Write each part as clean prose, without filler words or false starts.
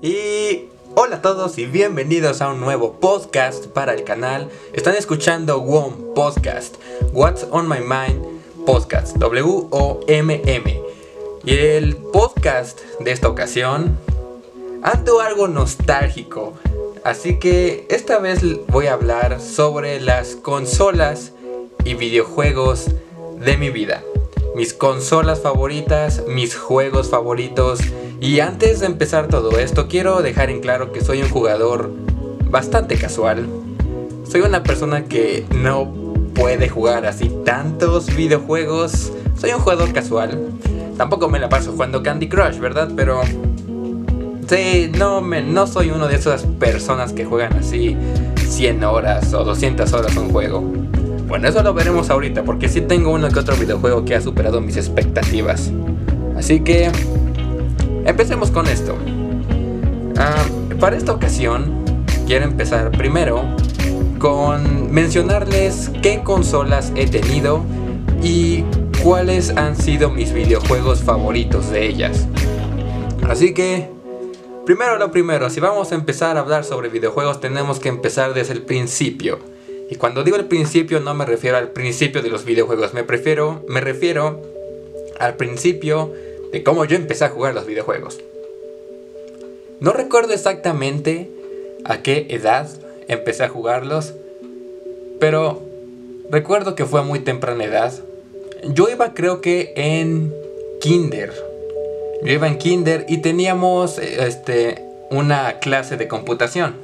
Y hola a todos y bienvenidos a un nuevo podcast para el canal. Están escuchando WOM Podcast, What's on My Mind Podcast, WOMM. Y el podcast de esta ocasión ando algo nostálgico, así que esta vez voy a hablar sobre las consolas y videojuegos de mi vida. Mis consolas favoritas, mis juegos favoritos. Y antes de empezar todo esto, quiero dejar en claro que soy un jugador bastante casual. Soy una persona que no puede jugar así tantos videojuegos. Soy un jugador casual. Tampoco me la paso jugando Candy Crush, ¿verdad? Pero sí, no soy uno de esas personas que juegan así 100 horas o 200 horas un juego. Bueno, eso lo veremos ahorita, porque sí tengo uno que otro videojuego que ha superado mis expectativas. Así que empecemos con esto. Para esta ocasión quiero empezar primero con mencionarles qué consolas he tenido y cuáles han sido mis videojuegos favoritos de ellas. Así que primero lo primero, si vamos a empezar a hablar sobre videojuegos tenemos que empezar desde el principio. Y cuando digo el principio no me refiero al principio de los videojuegos, me refiero al principio de cómo yo empecé a jugar los videojuegos. No recuerdo exactamente a qué edad empecé a jugarlos, pero recuerdo que fue a muy temprana edad. Yo iba creo que en kinder. Yo iba en kinder y teníamos una clase de computación.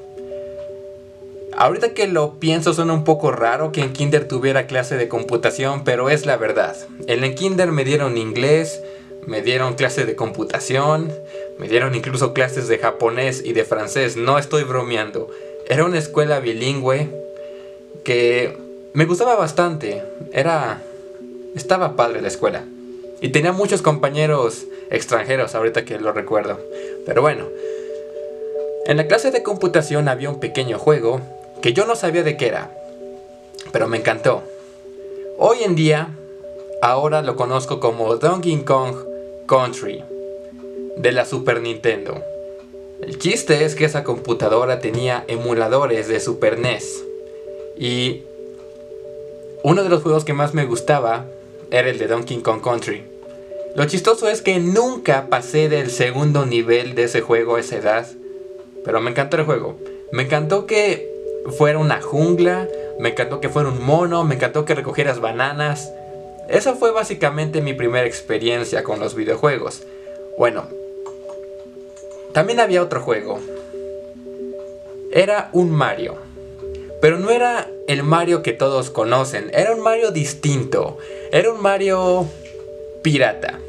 Ahorita que lo pienso suena un poco raro que en kinder tuviera clase de computación, pero es la verdad. En el kinder me dieron inglés, me dieron clase de computación, me dieron incluso clases de japonés y de francés. No estoy bromeando. Era una escuela bilingüe que me gustaba bastante. Estaba padre la escuela. Y tenía muchos compañeros extranjeros ahorita que lo recuerdo. Pero bueno, en la clase de computación había un pequeño juego que yo no sabía de qué era, pero me encantó. Hoy en día, ahora lo conozco como Donkey Kong Country, de la Super Nintendo. El chiste es que esa computadora tenía emuladores de Super NES. Y uno de los juegos que más me gustaba era el de Donkey Kong Country. Lo chistoso es que nunca pasé del segundo nivel de ese juego a esa edad, pero me encantó el juego. Me encantó que fuera una jungla, me encantó que fuera un mono, me encantó que recogieras bananas. Esa fue básicamente mi primera experiencia con los videojuegos. Bueno, también había otro juego. Era un Mario, pero no era el Mario que todos conocen. Era un Mario distinto. Era un Mario pirata.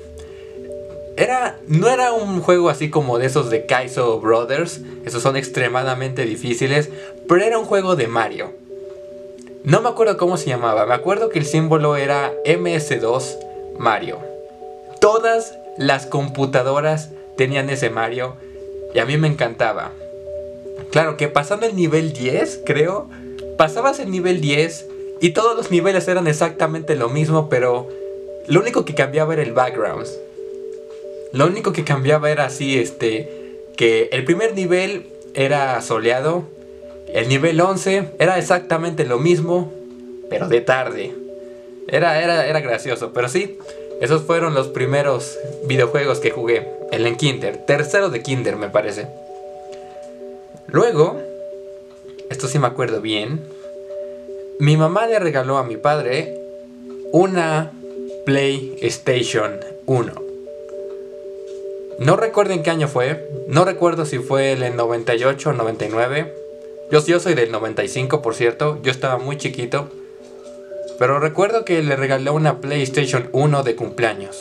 No era un juego así como de esos de Kaizo Brothers. Esos son extremadamente difíciles. Pero era un juego de Mario. No me acuerdo cómo se llamaba. Me acuerdo que el símbolo era MS2 Mario. Todas las computadoras tenían ese Mario. Y a mí me encantaba. Claro que pasando el nivel 10, creo. Pasabas el nivel 10 y todos los niveles eran exactamente lo mismo. Pero lo único que cambiaba era el background. Lo único que cambiaba era así, que el primer nivel era soleado. El nivel 11 era exactamente lo mismo, pero de tarde. Era gracioso, pero sí, esos fueron los primeros videojuegos que jugué. En kinder, tercero de kinder me parece. Luego, esto sí me acuerdo bien, mi mamá le regaló a mi padre una PlayStation 1. No recuerdo en qué año fue. No recuerdo si fue el 98 o 99. Yo soy del 95, por cierto. Yo estaba muy chiquito. Pero recuerdo que le regaló una PlayStation 1 de cumpleaños.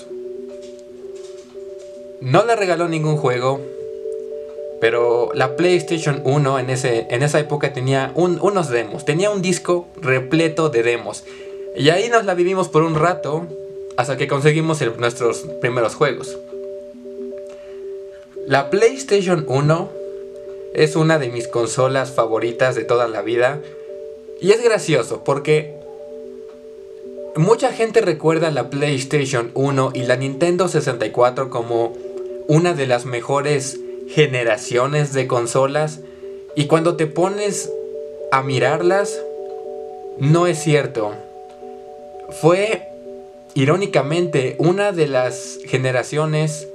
No le regaló ningún juego. Pero la PlayStation 1 en esa época tenía unos demos. Tenía un disco repleto de demos. Y ahí nos la vivimos por un rato hasta que conseguimos nuestros primeros juegos. La PlayStation 1 es una de mis consolas favoritas de toda la vida. Y es gracioso porque mucha gente recuerda la PlayStation 1 y la Nintendo 64 como una de las mejores generaciones de consolas y cuando te pones a mirarlas, no es cierto. Fue, irónicamente, una de las generaciones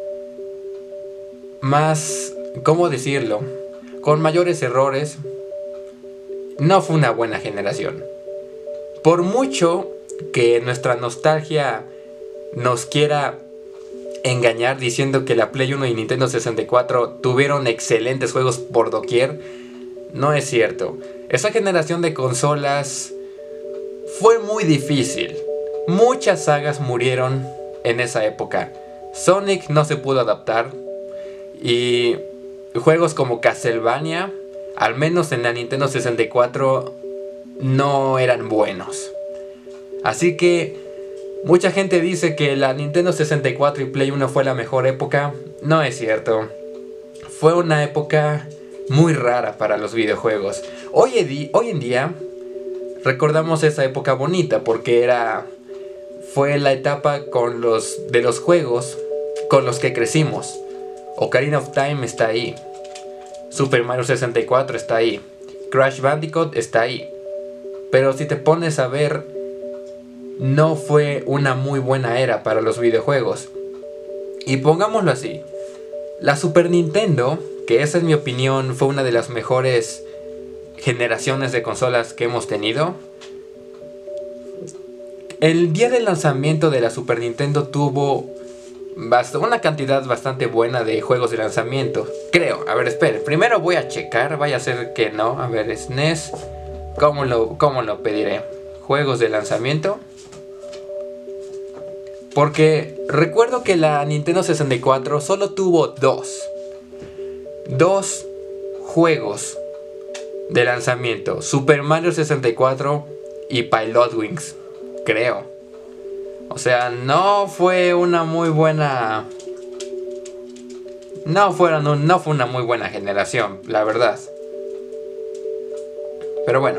más, ¿cómo decirlo?, con mayores errores. No fue una buena generación. Por mucho que nuestra nostalgia nos quiera engañar diciendo que la Play 1 y Nintendo 64 tuvieron excelentes juegos por doquier, no es cierto. Esa generación de consolas fue muy difícil. Muchas sagas murieron en esa época. Sonic no se pudo adaptar y juegos como Castlevania, al menos en la Nintendo 64, no eran buenos. Así que mucha gente dice que la Nintendo 64 y Play 1 fue la mejor época. No es cierto. Fue una época muy rara para los videojuegos. Hoy en día recordamos esa época bonita porque fue la etapa de los juegos con los que crecimos. Ocarina of Time está ahí. Super Mario 64 está ahí. Crash Bandicoot está ahí. Pero si te pones a ver, no fue una muy buena era para los videojuegos. Y pongámoslo así, la Super Nintendo, que esa en mi opinión fue una de las mejores generaciones de consolas que hemos tenido. El día del lanzamiento de la Super Nintendo tuvo una cantidad bastante buena de juegos de lanzamiento. Creo, a ver, espere, primero voy a checar, vaya a ser que no. A ver, SNES, ¿cómo lo pediré? Juegos de lanzamiento. Porque recuerdo que la Nintendo 64 solo tuvo dos juegos de lanzamiento: Super Mario 64 y Pilotwings, creo. O sea, no fue una muy buena... No fue una muy buena generación, la verdad. Pero bueno,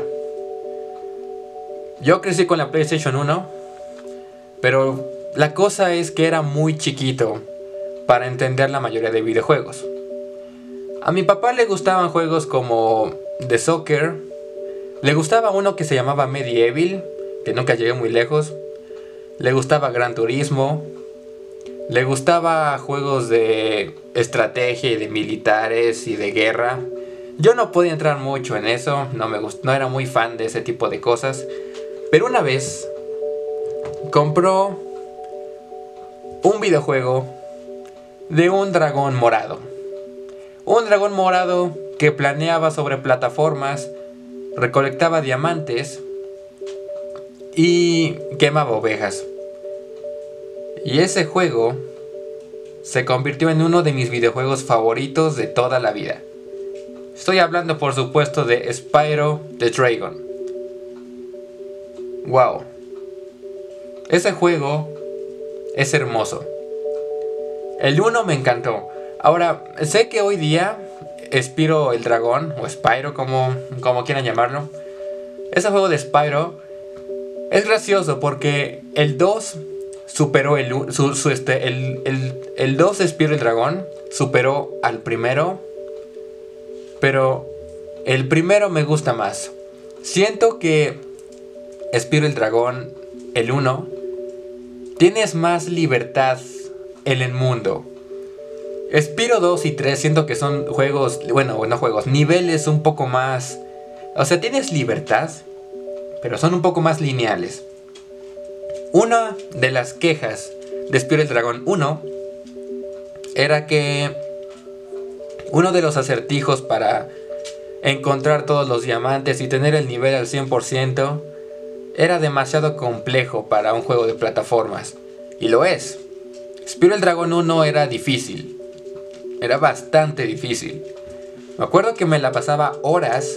yo crecí con la PlayStation 1, pero la cosa es que era muy chiquito para entender la mayoría de videojuegos. A mi papá le gustaban juegos como The Soccer. Le gustaba uno que se llamaba Medieval, que nunca llegué muy lejos. Le gustaba Gran Turismo. Le gustaba juegos de estrategia y de militares y de guerra. Yo no podía entrar mucho en eso, no era muy fan de ese tipo de cosas. Pero una vez compró un videojuego de un dragón morado. Un dragón morado que planeaba sobre plataformas, recolectaba diamantes y quemaba ovejas. Y ese juego se convirtió en uno de mis videojuegos favoritos de toda la vida. Estoy hablando, por supuesto, de Spyro the Dragon. Wow. Ese juego es hermoso. El 1 me encantó. Ahora, sé que hoy día Spyro el Dragón, o Spyro, como quieran llamarlo, ese juego de Spyro es gracioso porque el 2 superó el 2 de Spyro el Dragón superó al primero, pero el primero me gusta más. Siento que Spyro el Dragón, el 1, tienes más libertad en el mundo. Spyro 2 y 3 siento que son juegos, niveles un poco más... O sea, tienes libertad, pero son un poco más lineales. Una de las quejas de Spyro el Dragón 1 era que uno de los acertijos para encontrar todos los diamantes y tener el nivel al 100% era demasiado complejo para un juego de plataformas. Y lo es. Spyro el Dragón 1 era difícil. Era bastante difícil. Me acuerdo que me la pasaba horas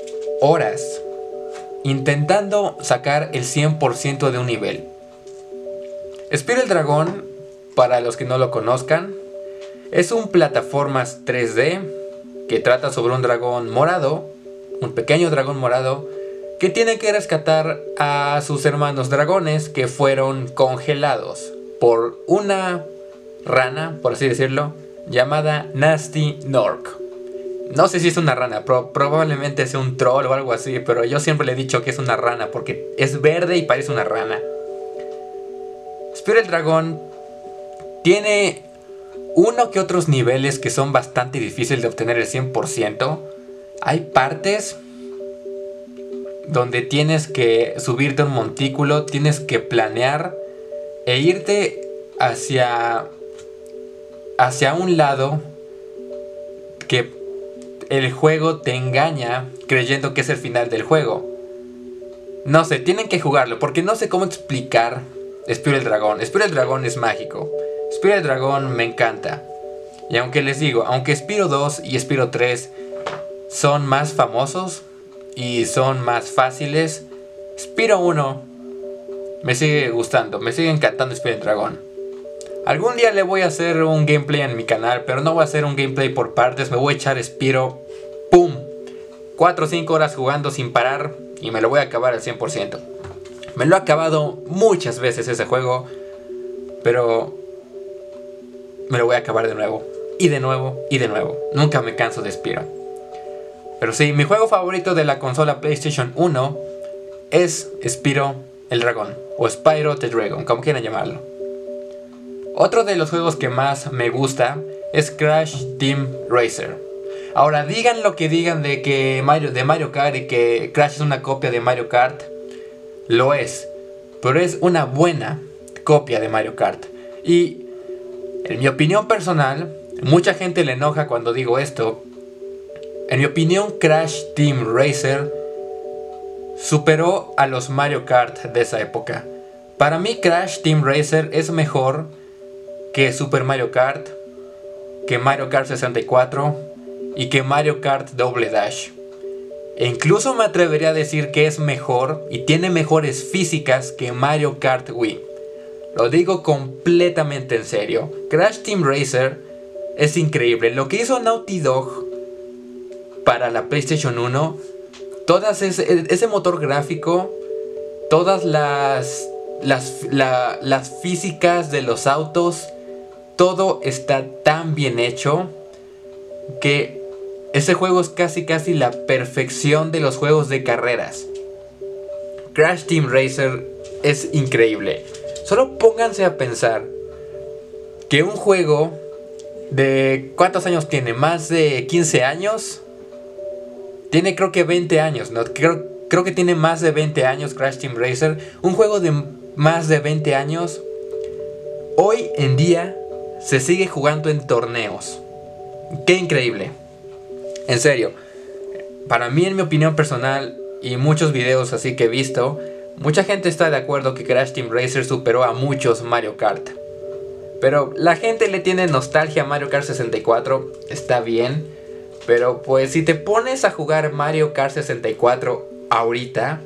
intentando sacar el 100% de un nivel. Spyro el Dragón, para los que no lo conozcan, es un plataformas 3D que trata sobre un dragón morado, un pequeño dragón morado, que tiene que rescatar a sus hermanos dragones que fueron congelados por una rana, por así decirlo, llamada Gnasty Gnorc. No sé si es una rana, probablemente sea un troll o algo así, pero yo siempre le he dicho que es una rana porque es verde y parece una rana. Spyro el Dragón tiene uno que otros niveles que son bastante difíciles de obtener el 100%. Hay partes donde tienes que subirte a un montículo, tienes que planear e irte hacia un lado que el juego te engaña creyendo que es el final del juego. No sé, tienen que jugarlo porque no sé cómo explicar Spyro el Dragón. Spyro el Dragón es mágico. Spyro el Dragón me encanta. Y aunque les digo, aunque Spyro 2 y Spyro 3 son más famosos y son más fáciles, Spyro 1 me sigue gustando, me sigue encantando Spyro el Dragón. Algún día le voy a hacer un gameplay en mi canal, pero no voy a hacer un gameplay por partes. Me voy a echar Spyro, ¡pum! 4 o 5 horas jugando sin parar y me lo voy a acabar al 100%. Me lo he acabado muchas veces ese juego, pero me lo voy a acabar de nuevo, y de nuevo, y de nuevo. Nunca me canso de Spyro. Pero sí, mi juego favorito de la consola PlayStation 1 es Spyro el Dragón, o Spyro the Dragon, como quieran llamarlo. Otro de los juegos que más me gusta es Crash Team Racer. Ahora, digan lo que digan de Mario Kart y que Crash es una copia de Mario Kart. Lo es, pero es una buena copia de Mario Kart. Y en mi opinión personal, mucha gente le enoja cuando digo esto. En mi opinión, Crash Team Racer superó a los Mario Kart de esa época. Para mí Crash Team Racer es mejor que Super Mario Kart, que Mario Kart 64 y que Mario Kart Double Dash. E incluso me atrevería a decir que es mejor y tiene mejores físicas que Mario Kart Wii. Lo digo completamente en serio. Crash Team Racer es increíble. Lo que hizo Naughty Dog para la PlayStation 1, ese motor gráfico, todas las físicas de los autos, todo está tan bien hecho que ese juego es casi la perfección de los juegos de carreras. Crash Team Racer es increíble. Solo pónganse a pensar que un juego de... ¿cuántos años tiene? ¿Más de 15 años? Tiene creo que 20 años, ¿no? Creo que tiene más de 20 años Crash Team Racer. Un juego de más de 20 años. Hoy en día se sigue jugando en torneos. ¡Qué increíble! En serio, para mí, en mi opinión personal y muchos videos así que he visto, mucha gente está de acuerdo que Crash Team Racer superó a muchos Mario Kart. Pero la gente le tiene nostalgia a Mario Kart 64, está bien. Pero pues si te pones a jugar Mario Kart 64 ahorita,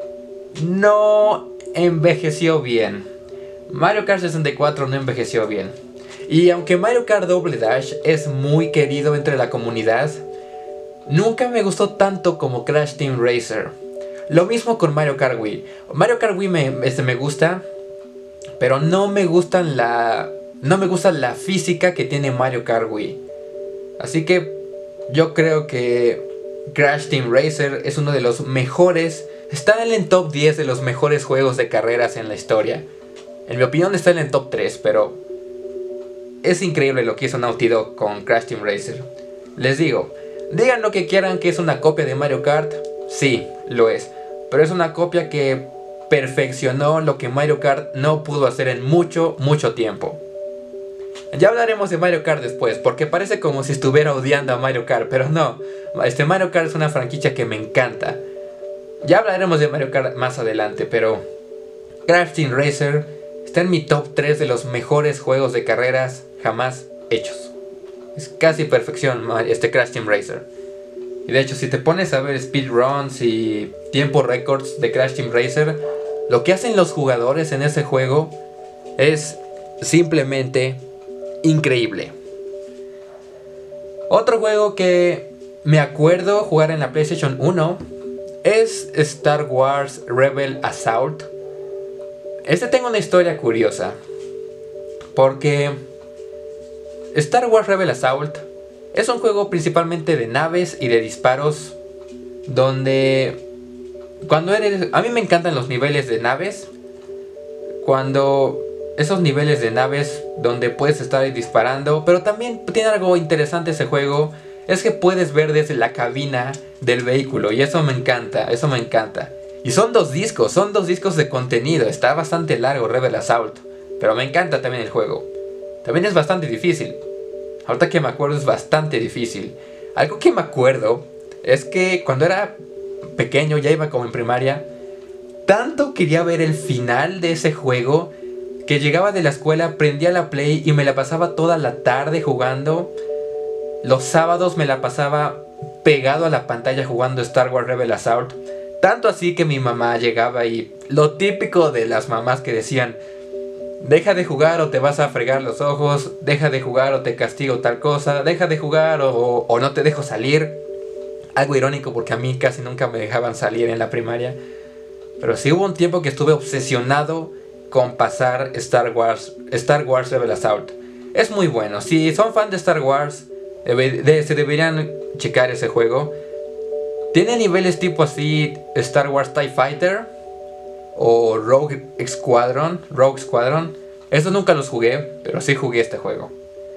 no envejeció bien. Mario Kart 64 no envejeció bien. Y aunque Mario Kart Double Dash es muy querido entre la comunidad, nunca me gustó tanto como Crash Team Racer. Lo mismo con Mario Kart Wii. Mario Kart Wii me gusta, pero no me gusta la física que tiene Mario Kart Wii. Así que yo creo que Crash Team Racer es uno de los mejores. Está en el top 10 de los mejores juegos de carreras en la historia. En mi opinión está en el top 3, pero es increíble lo que hizo Naughty Dog con Crash Team Racer. Les digo, digan lo que quieran que es una copia de Mario Kart. Sí, lo es. Pero es una copia que perfeccionó lo que Mario Kart no pudo hacer en mucho tiempo. Ya hablaremos de Mario Kart después, porque parece como si estuviera odiando a Mario Kart, pero no. Mario Kart es una franquicia que me encanta. Ya hablaremos de Mario Kart más adelante, pero Crash Team Racer está en mi top 3 de los mejores juegos de carreras jamás hechos. Es casi perfección Crash Team Racer. Y de hecho, si te pones a ver speedruns y tiempo récords de Crash Team Racer, lo que hacen los jugadores en ese juego es simplemente increíble. Otro juego que me acuerdo jugar en la PlayStation 1 es Star Wars Rebel Assault. Tengo una historia curiosa, porque Star Wars Rebel Assault es un juego principalmente de naves y de disparos, donde a mí me encantan los niveles de naves, cuando esos niveles de naves donde puedes estar ahí disparando, pero también tiene algo interesante ese juego, es que puedes ver desde la cabina del vehículo, y eso me encanta, Y son dos discos de contenido, está bastante largo Rebel Assault, pero me encanta también el juego. También es bastante difícil, ahorita que me acuerdo es bastante difícil. Algo que me acuerdo es que cuando era pequeño, ya iba como en primaria, tanto quería ver el final de ese juego, que llegaba de la escuela, prendía la Play y me la pasaba toda la tarde jugando. Los sábados me la pasaba pegado a la pantalla jugando Star Wars Rebel Assault. Tanto así que mi mamá llegaba y lo típico de las mamás que decían: deja de jugar o te vas a fregar los ojos, deja de jugar o te castigo tal cosa, deja de jugar o no te dejo salir. Algo irónico porque a mí casi nunca me dejaban salir en la primaria. Pero sí hubo un tiempo que estuve obsesionado con pasar Star Wars Rebel Assault. Es muy bueno. Si son fan de Star Wars, se deberían checar ese juego. Tiene niveles tipo así Star Wars TIE Fighter o Rogue Squadron. Esos nunca los jugué, pero sí jugué este juego.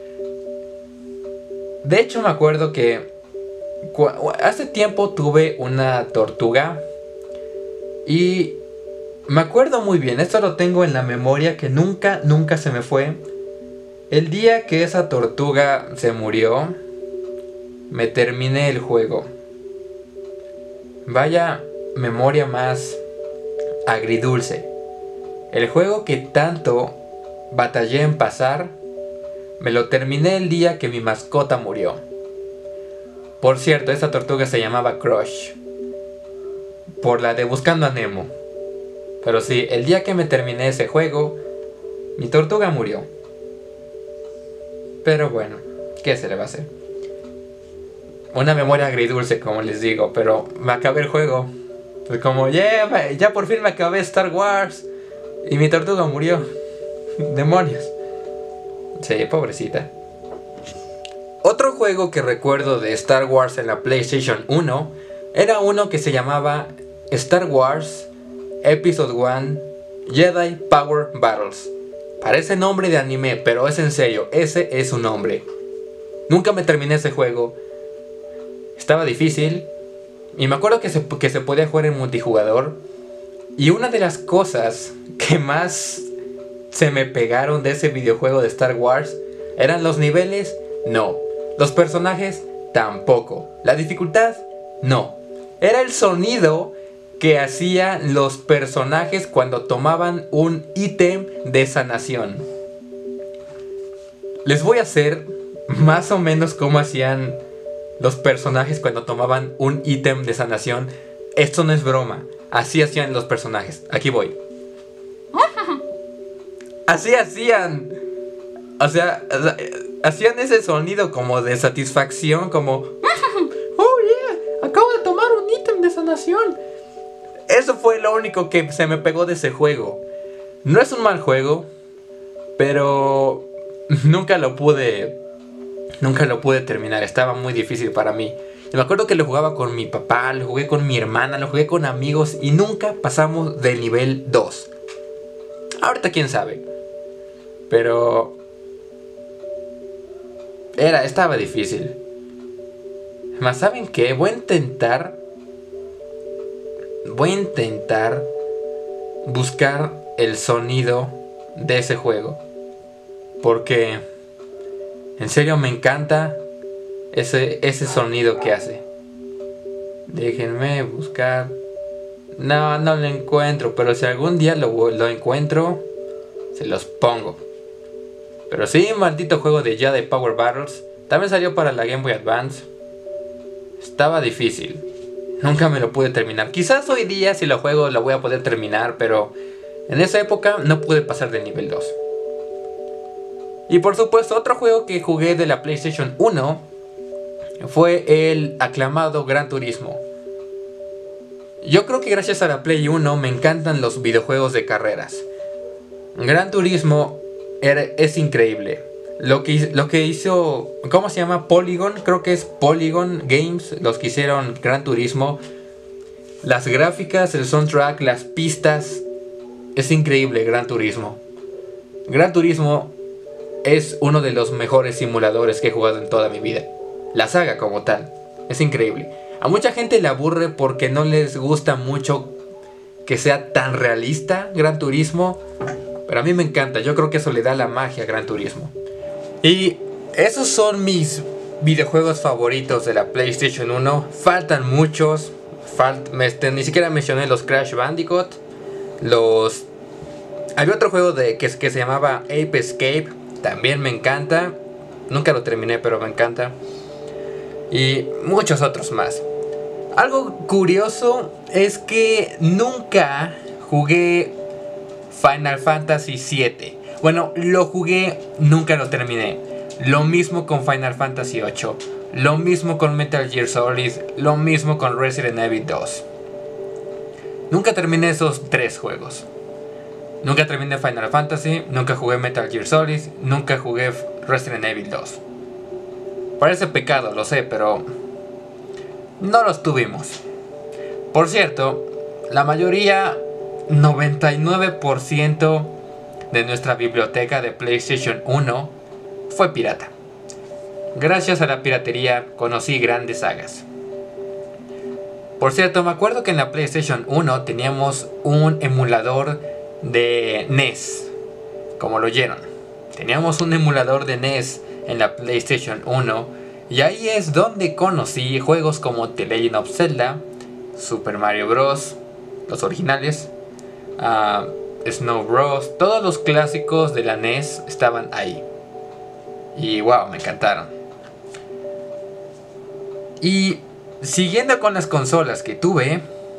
De hecho me acuerdo que hace tiempo tuve una tortuga y me acuerdo muy bien, esto lo tengo en la memoria que nunca se me fue. El día que esa tortuga se murió, me terminé el juego. Vaya memoria más agridulce. El juego que tanto batallé en pasar, me lo terminé el día que mi mascota murió. Por cierto, esa tortuga se llamaba Crush, por la de Buscando a Nemo. Pero sí, el día que me terminé ese juego, mi tortuga murió. Pero bueno, ¿qué se le va a hacer? Una memoria agridulce, como les digo, pero me acabé el juego. Pues como, ya por fin me acabé Star Wars y mi tortuga murió. Demonios. Sí, pobrecita. Otro juego que recuerdo de Star Wars en la PlayStation 1 era uno que se llamaba Star Wars Episode 1 Jedi Power Battles. Parece nombre de anime, pero es en serio, ese es su nombre. Nunca me terminé ese juego. Estaba difícil. Y me acuerdo que se podía jugar en multijugador. Y una de las cosas que más se me pegaron de ese videojuego de Star Wars eran los niveles, no. Los personajes, tampoco. La dificultad, no. Era el sonido que hacían los personajes cuando tomaban un ítem de sanación. Les voy a hacer más o menos cómo hacían los personajes cuando tomaban un ítem de sanación. Esto no es broma. Así hacían los personajes. Aquí voy. Así hacían. O sea, hacían ese sonido como de satisfacción, como oh yeah, acabo de tomar un ítem de sanación. Eso fue lo único que se me pegó de ese juego. No es un mal juego, pero nunca lo pude terminar. Estaba muy difícil para mí. Y me acuerdo que lo jugaba con mi papá, lo jugué con mi hermana, lo jugué con amigos y nunca pasamos del nivel 2. Ahorita quién sabe. Pero estaba difícil. Más, ¿saben qué? Voy a intentar buscar el sonido de ese juego, porque en serio me encanta ese sonido que hace. Déjenme buscar. No lo encuentro, pero si algún día lo encuentro, se los pongo. Pero sí, maldito juego de Jedi Power Battles. También salió para la Game Boy Advance. Estaba difícil. Nunca me lo pude terminar. Quizás hoy día si lo juego lo voy a poder terminar, pero en esa época no pude pasar del nivel 2. Y por supuesto, otro juego que jugué de la PlayStation 1 fue el aclamado Gran Turismo. Yo creo que gracias a la Play 1 me encantan los videojuegos de carreras. Gran Turismo es increíble. Lo que hizo, ¿cómo se llama? Polygon, creo que es Polygon Games, los que hicieron Gran Turismo. Las gráficas, el soundtrack, las pistas, es increíble Gran Turismo. Gran Turismo es uno de los mejores simuladores que he jugado en toda mi vida. La saga como tal, es increíble. A mucha gente le aburre porque no les gusta mucho que sea tan realista Gran Turismo, pero a mí me encanta. Yo creo que eso le da la magia a Gran Turismo. Y esos son mis videojuegos favoritos de la PlayStation 1. Faltan muchos. Ni siquiera mencioné los Crash Bandicoot. Había otro juego que se llamaba Ape Escape. También me encanta. Nunca lo terminé, pero me encanta. Y muchos otros más. Algo curioso es que nunca jugué Final Fantasy VII. Bueno, lo jugué, nunca lo terminé. Lo mismo con Final Fantasy VIII. Lo mismo con Metal Gear Solid. Lo mismo con Resident Evil 2. Nunca terminé esos 3 juegos. Nunca terminé Final Fantasy. Nunca jugué Metal Gear Solid. Nunca jugué Resident Evil 2. Parece pecado, lo sé, pero no los tuvimos. Por cierto, la mayoría, 99% de nuestra biblioteca de PlayStation 1 fue pirata. Gracias a la piratería conocí grandes sagas. Por cierto, me acuerdo que en la PlayStation 1 teníamos un emulador de NES. Como lo oyeron, teníamos un emulador de NES en la PlayStation 1. Y ahí es donde conocí juegos como The Legend of Zelda, Super Mario Bros, los originales, Snow Bros. Todos los clásicos de la NES estaban ahí. Y wow, me encantaron. Y siguiendo con las consolas que tuve,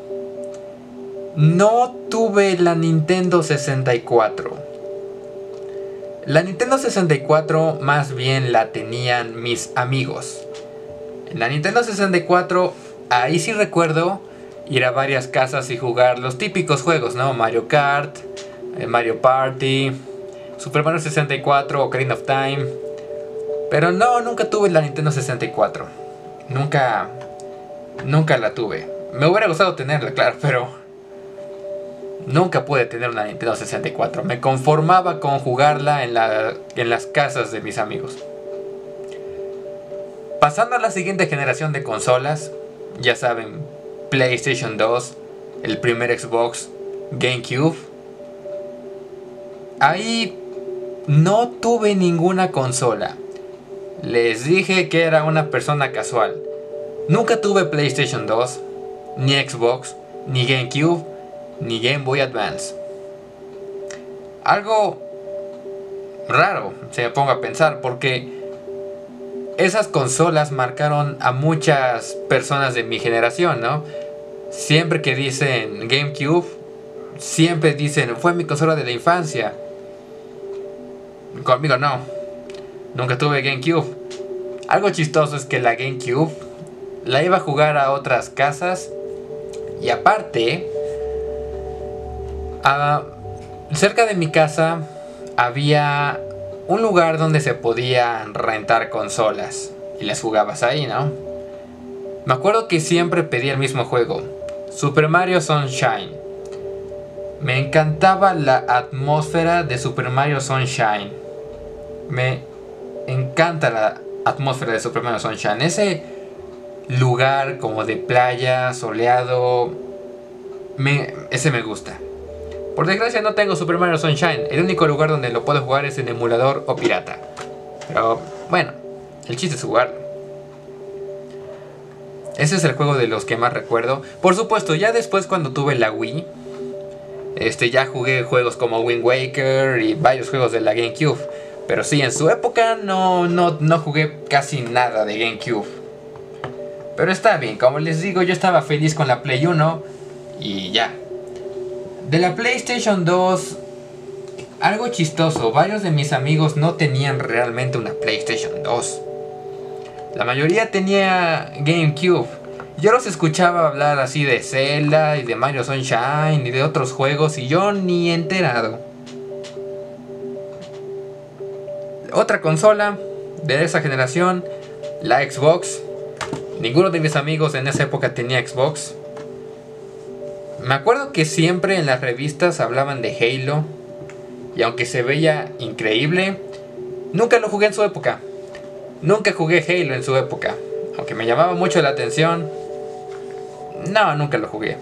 no tuve la Nintendo 64. La Nintendo 64 más bien la tenían mis amigos. En la Nintendo 64, ahí sí recuerdo ir a varias casas y jugar los típicos juegos, ¿no? Mario Kart, Mario Party, Super Mario 64, Ocarina of Time. Pero no, nunca tuve la Nintendo 64. Nunca la tuve. Me hubiera gustado tenerla, claro, pero nunca pude tener una Nintendo 64. Me conformaba con jugarla en las casas de mis amigos. Pasando a la siguiente generación de consolas, ya saben, PlayStation 2, el primer Xbox, GameCube. Ahí no tuve ninguna consola. Les dije que era una persona casual. Nunca tuve PlayStation 2, ni Xbox, ni GameCube, ni Game Boy Advance. Algo raro, se me pongo a pensar, porque esas consolas marcaron a muchas personas de mi generación, ¿no? Siempre que dicen GameCube, siempre dicen, fue mi consola de la infancia. Conmigo no, nunca tuve GameCube. Algo chistoso es que la GameCube la iba a jugar a otras casas. Y aparte, cerca de mi casa había un lugar donde se podían rentar consolas y las jugabas ahí, ¿no? Me acuerdo que siempre pedía el mismo juego, Super Mario Sunshine. Me encantaba la atmósfera de Super Mario Sunshine. Me encanta la atmósfera de Super Mario Sunshine. Ese lugar como de playa, soleado, ese me gusta. Por desgracia no tengo Super Mario Sunshine. El único lugar donde lo puedo jugar es en emulador o pirata. Pero bueno, el chiste es jugarlo. Ese es el juego de los que más recuerdo. Por supuesto, ya después cuando tuve la Wii, ya jugué juegos como Wind Waker y varios juegos de la GameCube. Pero sí, en su época no jugué casi nada de GameCube. Pero está bien, como les digo, yo estaba feliz con la Play 1 y ya. De la PlayStation 2, algo chistoso, varios de mis amigos no tenían realmente una PlayStation 2. La mayoría tenía GameCube. Yo los escuchaba hablar así de Zelda y de Mario Sunshine y de otros juegos y yo ni enterado. Otra consola de esa generación, la Xbox. Ninguno de mis amigos en esa época tenía Xbox. Me acuerdo que siempre en las revistas hablaban de Halo. Y aunque se veía increíble, nunca lo jugué en su época. Nunca jugué Halo en su época. Aunque me llamaba mucho la atención, no, nunca lo jugué.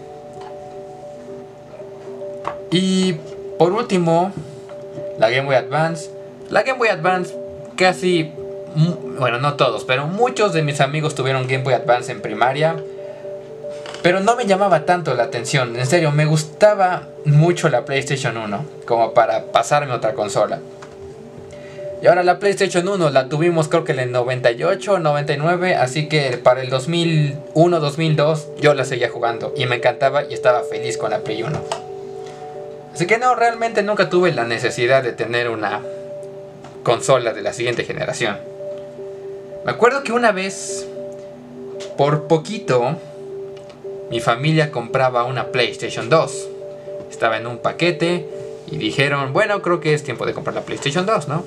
Y por último, la Game Boy Advance. La Game Boy Advance casi, bueno, no todos, pero muchos de mis amigos tuvieron Game Boy Advance en primaria. Pero no me llamaba tanto la atención. En serio, me gustaba mucho la PlayStation 1 como para pasarme otra consola. Y ahora la PlayStation 1 la tuvimos creo que en el 98 o 99. Así que para el 2001-2002 yo la seguía jugando. Y me encantaba y estaba feliz con la Play 1. Así que no, realmente nunca tuve la necesidad de tener una consola de la siguiente generación. Me acuerdo que una vez, por poquito, mi familia compraba una PlayStation 2. Estaba en un paquete y dijeron, bueno, creo que es tiempo de comprar la PlayStation 2, ¿no?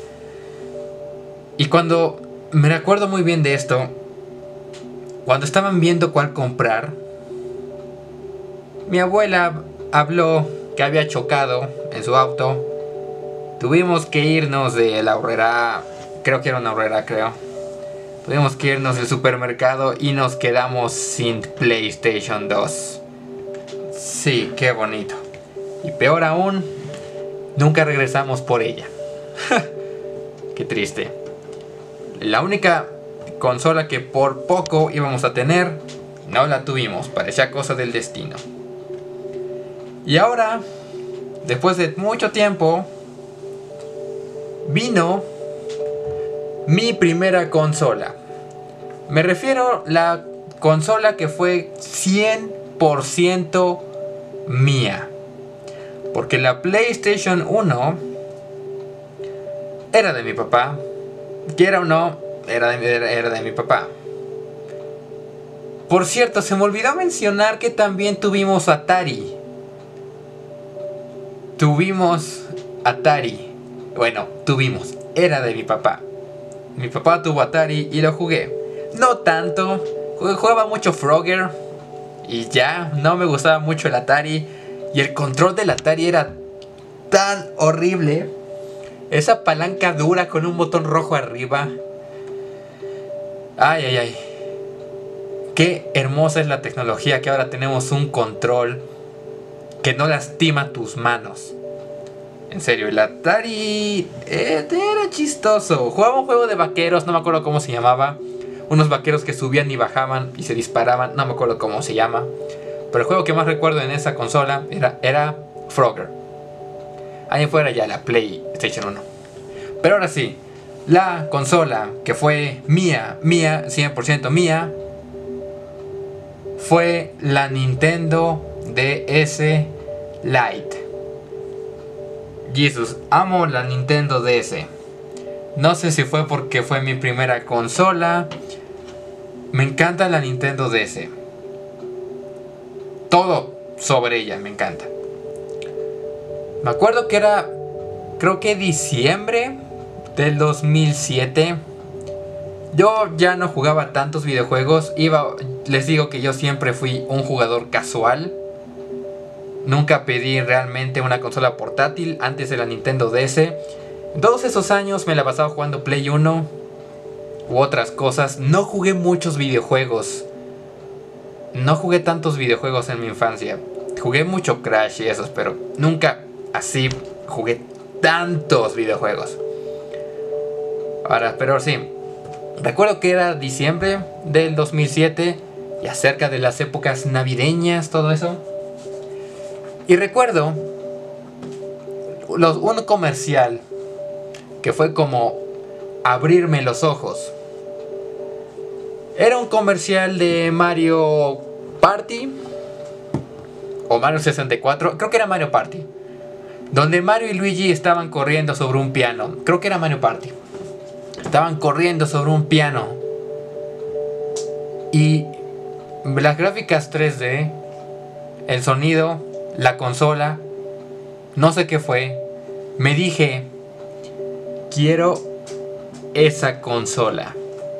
Y cuando, me acuerdo muy bien de esto, cuando estaban viendo cuál comprar, mi abuela habló que había chocado en su auto. Tuvimos que irnos de la Aurrera, creo que era una Aurrera, creo. Tuvimos que irnos del supermercado y nos quedamos sin PlayStation 2. Sí, qué bonito. Y peor aún, nunca regresamos por ella. Qué triste. La única consola que por poco íbamos a tener, no la tuvimos. Parecía cosa del destino. Y ahora, después de mucho tiempo, vino mi primera consola. Me refiero a la consola que fue 100% mía. Porque la PlayStation 1 era de mi papá. Quiera o no, era de mi papá. Por cierto, se me olvidó mencionar que también tuvimos Atari. Bueno, era de mi papá. Mi papá tuvo Atari y lo jugué. No tanto, jugaba mucho Frogger y ya, no me gustaba mucho el Atari. Y el control del Atari era tan horrible. Esa palanca dura con un botón rojo arriba. Ay, ay, ay. Qué hermosa es la tecnología, que ahora tenemos un control que no lastima tus manos. En serio, el Atari era chistoso. Jugaba un juego de vaqueros, no me acuerdo cómo se llamaba. Unos vaqueros que subían y bajaban y se disparaban, no me acuerdo cómo se llama. Pero el juego que más recuerdo en esa consola era Frogger. Ahí fuera ya la PlayStation 1. Pero ahora sí, la consola que fue mía, 100% mía, fue la Nintendo DS Lite. Jesus, amo la Nintendo DS. No sé si fue porque fue mi primera consola. Me encanta la Nintendo DS. Todo sobre ella me encanta. Me acuerdo que era, creo que diciembre del 2007. Yo ya no jugaba tantos videojuegos. Les digo que yo siempre fui un jugador casual. Nunca pedí realmente una consola portátil antes de la Nintendo DS. En todos esos años me la pasaba jugando Play 1 u otras cosas. No jugué muchos videojuegos. No jugué tantos videojuegos en mi infancia. Jugué mucho Crash y esos, pero nunca así jugué tantos videojuegos. Ahora, pero sí, recuerdo que era diciembre del 2007 y acerca de las épocas navideñas, todo eso. Y recuerdo un comercial que fue como abrirme los ojos. Era un comercial de Mario Party o Mario 64, creo que era Mario Party, donde Mario y Luigi estaban corriendo sobre un piano. Creo que era Mario Party. Estaban corriendo sobre un piano. Y las gráficas 3D, el sonido, la consola, no sé qué fue. Me dije, quiero esa consola.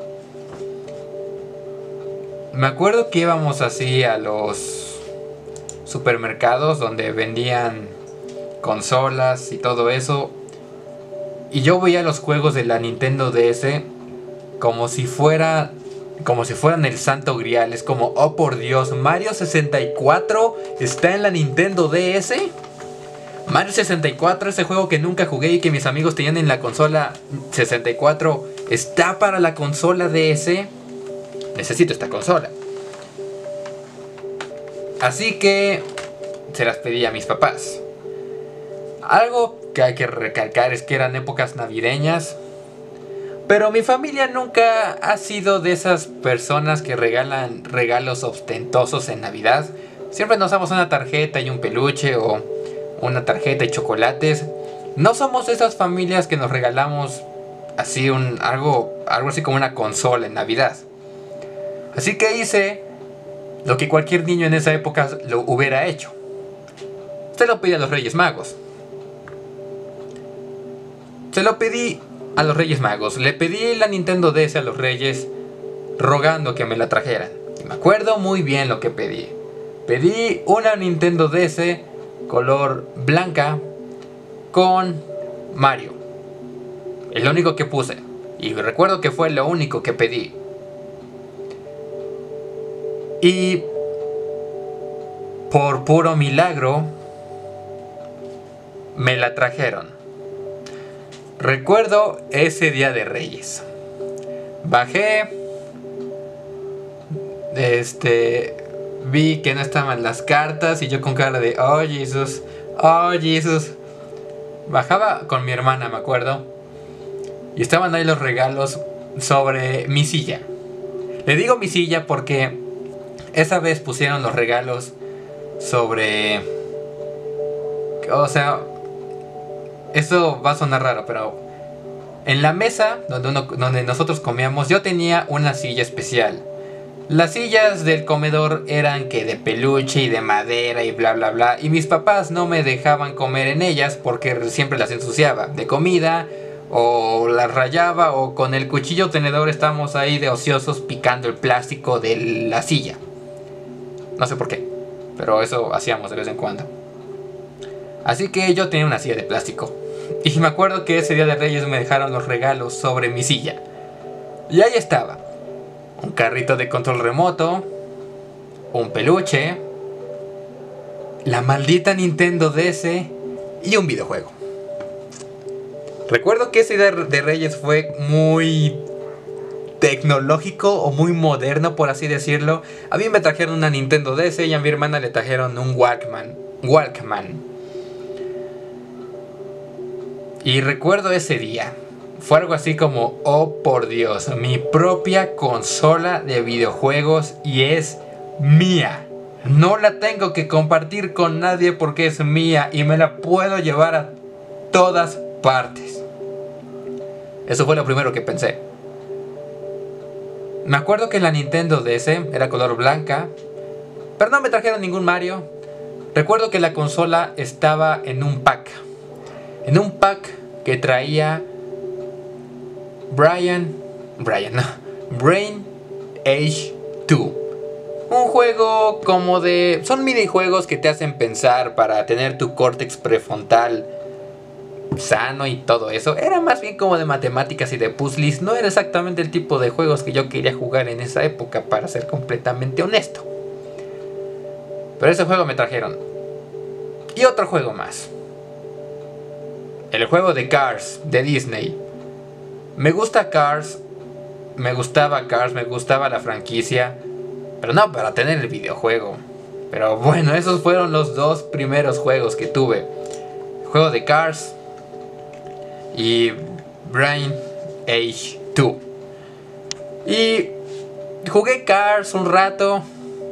Me acuerdo que íbamos así a los supermercados donde vendían consolas y todo eso, y yo veía los juegos de la Nintendo DS como si fueran el santo grial. Es como, oh por Dios, Mario 64 está en la Nintendo DS. Mario 64, ese juego que nunca jugué y que mis amigos tenían en la consola 64, está para la consola DS. Necesito esta consola. Así que se las pedí a mis papás. Algo que hay que recalcar es que eran épocas navideñas. Pero mi familia nunca ha sido de esas personas que regalan regalos ostentosos en Navidad. Siempre nos damos una tarjeta y un peluche, o una tarjeta y chocolates. No somos de esas familias que nos regalamos así algo así como una consola en Navidad. Así que hice lo que cualquier niño en esa época lo hubiera hecho. Se lo pedí a los Reyes Magos. Le pedí la Nintendo DS a los Reyes, rogando que me la trajeran. Y me acuerdo muy bien lo que pedí. Pedí una Nintendo DS color blanca con Mario. Es lo único que puse. Y recuerdo que fue lo único que pedí. Y por puro milagro me la trajeron. Recuerdo ese día de Reyes. Bajé. Vi que no estaban las cartas y yo con cara de oh Jesus, oh Jesus. Bajaba con mi hermana, me acuerdo, y estaban ahí los regalos sobre mi silla. Le digo mi silla porque esa vez pusieron los regalos sobre... O sea, eso va a sonar raro, pero en la mesa donde nosotros comíamos, yo tenía una silla especial. Las sillas del comedor eran que de peluche y de madera y bla bla bla. Y mis papás no me dejaban comer en ellas porque siempre las ensuciaba de comida, o las rayaba, o con el cuchillo tenedor estábamos ahí de ociosos picando el plástico de la silla. No sé por qué, pero eso hacíamos de vez en cuando. Así que yo tenía una silla de plástico. Y me acuerdo que ese día de Reyes me dejaron los regalos sobre mi silla. Y ahí estaba. Un carrito de control remoto, un peluche, la maldita Nintendo DS y un videojuego. Recuerdo que ese día de Reyes fue muy tecnológico o muy moderno, por así decirlo. A mí me trajeron una Nintendo DS y a mi hermana le trajeron un Walkman. Y recuerdo ese día. Fue algo así como, oh por Dios, mi propia consola de videojuegos y es mía. No la tengo que compartir con nadie porque es mía y me la puedo llevar a todas partes. Eso fue lo primero que pensé. Me acuerdo que la Nintendo DS era color blanca, pero no me trajeron ningún Mario. Recuerdo que la consola estaba en un pack. En un pack que traía Brain Age 2. Un juego como de... Son minijuegos que te hacen pensar para tener tu córtex prefrontal sano y todo eso. Era más bien como de matemáticas y de puzzles. No era exactamente el tipo de juegos que yo quería jugar en esa época, para ser completamente honesto. Pero ese juego me trajeron. Y otro juego más. El juego de Cars, de Disney. Me gusta Cars. Me gustaba Cars, me gustaba la franquicia. Pero no para tener el videojuego. Pero bueno, esos fueron los dos primeros juegos que tuve. El juego de Cars y Brain Age 2. Y jugué Cars un rato.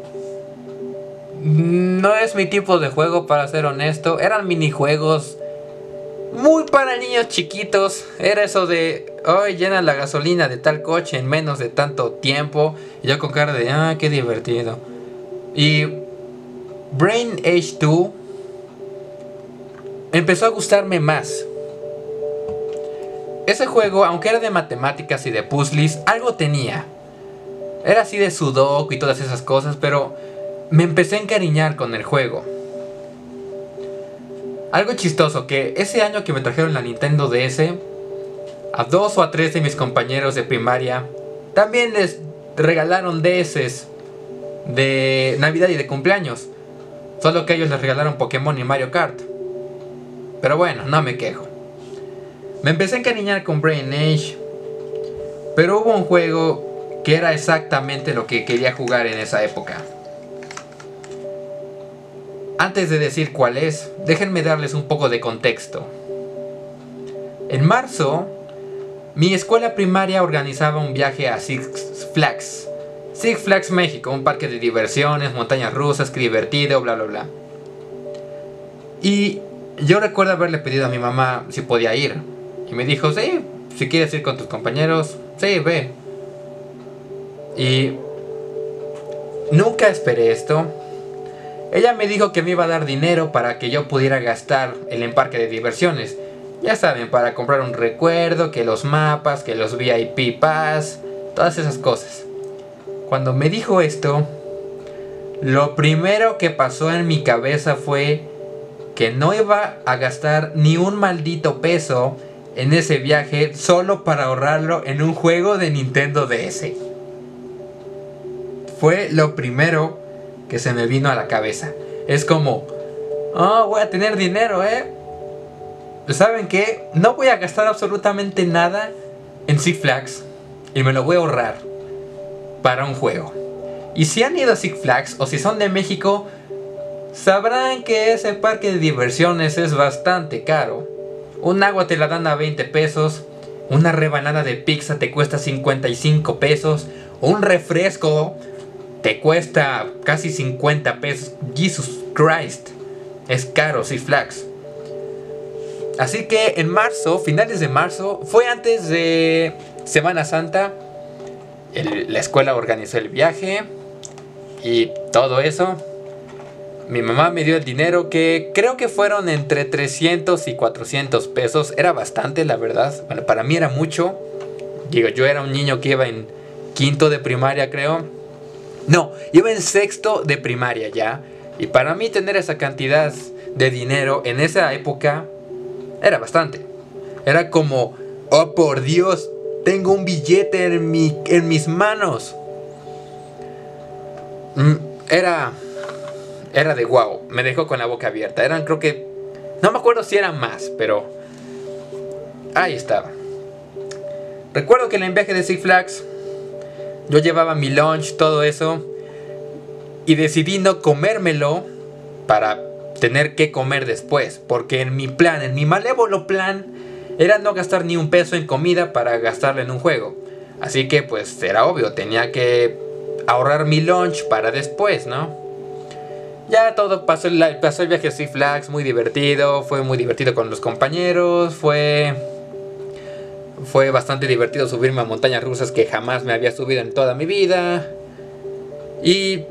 No es mi tipo de juego, para ser honesto. Eran minijuegos muy para niños chiquitos. Era eso de hoy llena la gasolina de tal coche en menos de tanto tiempo. Y yo con cara de qué divertido. Y Brain Age 2 empezó a gustarme más. ese juego, aunque era de matemáticas y de puzzles, algo tenía. Era así de sudoku y todas esas cosas, pero me empecé a encariñar con el juego. Algo chistoso, que ese año que me trajeron la Nintendo DS, a 2 o a 3 de mis compañeros de primaria también les regalaron DS de Navidad y de cumpleaños. Solo que ellos les regalaron Pokémon y Mario Kart. Pero bueno, no me quejo. Me empecé a encariñar con Brain Age, pero hubo un juego que era exactamente lo que quería jugar en esa época. Antes de decir cuál es, déjenme darles un poco de contexto. En marzo, mi escuela primaria organizaba un viaje a Six Flags. Six Flags México, un parque de diversiones, montañas rusas, que divertido, bla bla bla. Y yo recuerdo haberle pedido a mi mamá si podía ir. Y me dijo, sí, si quieres ir con tus compañeros, sí, ve. Y nunca esperé esto. Ella me dijo que me iba a dar dinero para que yo pudiera gastar en el parque de diversiones. Ya saben, para comprar un recuerdo, que los mapas, que los VIP Pass, todas esas cosas. Cuando me dijo esto, lo primero que pasó en mi cabeza fue que no iba a gastar ni un maldito peso en ese viaje solo para ahorrarlo en un juego de Nintendo DS. Fue lo primero que se me vino a la cabeza. Es como, oh, voy a tener dinero, ¿saben qué? No voy a gastar absolutamente nada en Six Flags y me lo voy a ahorrar para un juego. Y si han ido a Six Flags o si son de México, sabrán que ese parque de diversiones es bastante caro. Un agua te la dan a 20 pesos, una rebanada de pizza te cuesta 55 pesos, un refresco te cuesta casi 50 pesos. Jesus Christ, es caro Six Flags. Así que en marzo, finales de marzo, fue antes de Semana Santa, la escuela organizó el viaje y todo eso. Mi mamá me dio el dinero, que creo que fueron entre 300 y 400 pesos. Era bastante, la verdad. Bueno, para mí era mucho. Digo, yo era un niño que iba en quinto de primaria, creo. No, iba en sexto de primaria ya. Y para mí tener esa cantidad de dinero en esa época era bastante. Era como, oh por Dios, tengo un billete en mis manos. Era de wow, me dejó con la boca abierta. Eran, creo que, no me acuerdo si eran más, pero ahí estaba. Recuerdo que en el viaje de Six Flags yo llevaba mi lunch, todo eso, y decidí no comérmelo para tener que comer después, porque en mi plan, en mi malévolo plan, era no gastar ni un peso en comida para gastarlo en un juego. Así que pues era obvio, tenía que ahorrar mi lunch para después, ¿no? Ya todo pasó el viaje a Six Flags, muy divertido, fue muy divertido con los compañeros, fue bastante divertido subirme a montañas rusas que jamás me había subido en toda mi vida. Y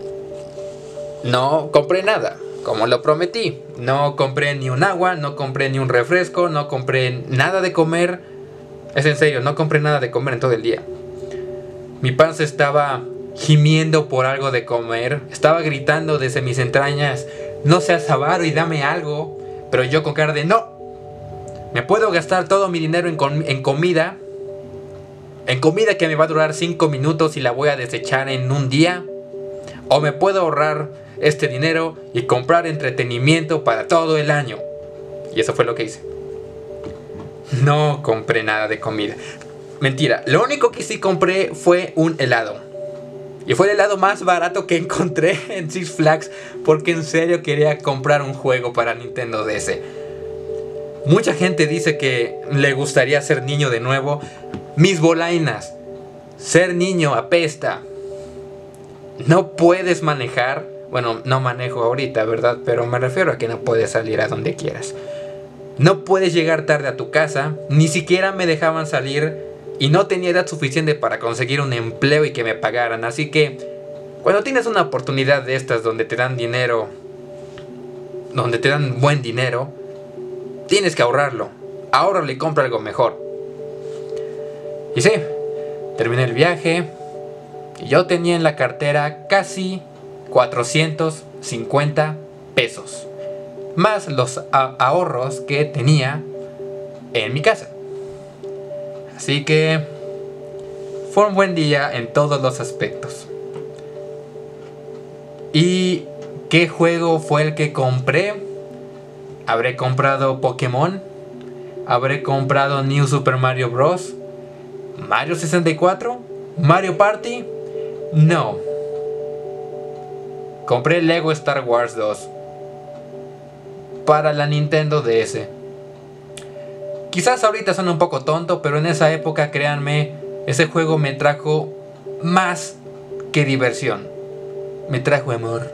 no compré nada, como lo prometí. No compré ni un agua, no compré ni un refresco, no compré nada de comer. Es en serio, no compré nada de comer en todo el día. Mi panza estaba gimiendo por algo de comer. Estaba gritando desde mis entrañas, no seas avaro y dame algo. Pero yo con cara de no. Me puedo gastar todo mi dinero en comida. En comida que me va a durar 5 minutos y la voy a desechar en un día. O me puedo ahorrar este dinero y comprar entretenimiento para todo el año. Y eso fue lo que hice. No compré nada de comida. Mentira, lo único que sí compré fue un helado. Y fue el helado más barato que encontré en Six Flags, porque en serio quería comprar un juego para Nintendo DS. Mucha gente dice que le gustaría ser niño de nuevo. Mis bolainas, ser niño apesta. No puedes manejar. Bueno, no manejo ahorita, ¿verdad? Pero me refiero a que no puedes salir a donde quieras. No puedes llegar tarde a tu casa. Ni siquiera me dejaban salir. Y no tenía edad suficiente para conseguir un empleo y que me pagaran. Así que cuando tienes una oportunidad de estas donde te dan dinero, donde te dan buen dinero, tienes que ahorrarlo. Ahórralo y compra algo mejor. Y sí, terminé el viaje y yo tenía en la cartera casi 450 pesos, más los ahorros que tenía en mi casa. Así que fue un buen día en todos los aspectos. ¿Y qué juego fue el que compré? ¿Habré comprado Pokémon? ¿Habré comprado New Super Mario Bros? ¿Mario 64? ¿Mario Party? No. Compré Lego Star Wars 2 para la Nintendo DS. Quizás ahorita suena un poco tonto, pero en esa época, créanme, ese juego me trajo más que diversión. Me trajo amor.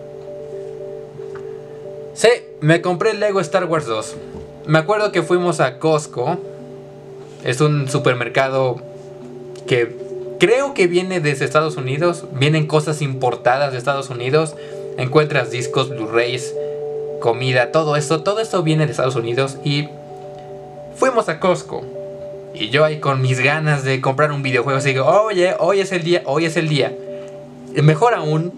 Sí, me compré Lego Star Wars 2. Me acuerdo que fuimos a Costco. Es un supermercado que creo que viene desde Estados Unidos. Vienen cosas importadas de Estados Unidos. Encuentras discos, Blu-rays, comida, todo esto viene de Estados Unidos. Y fuimos a Costco. Y yo ahí con mis ganas de comprar un videojuego, así digo, oye, hoy es el día. Y mejor aún,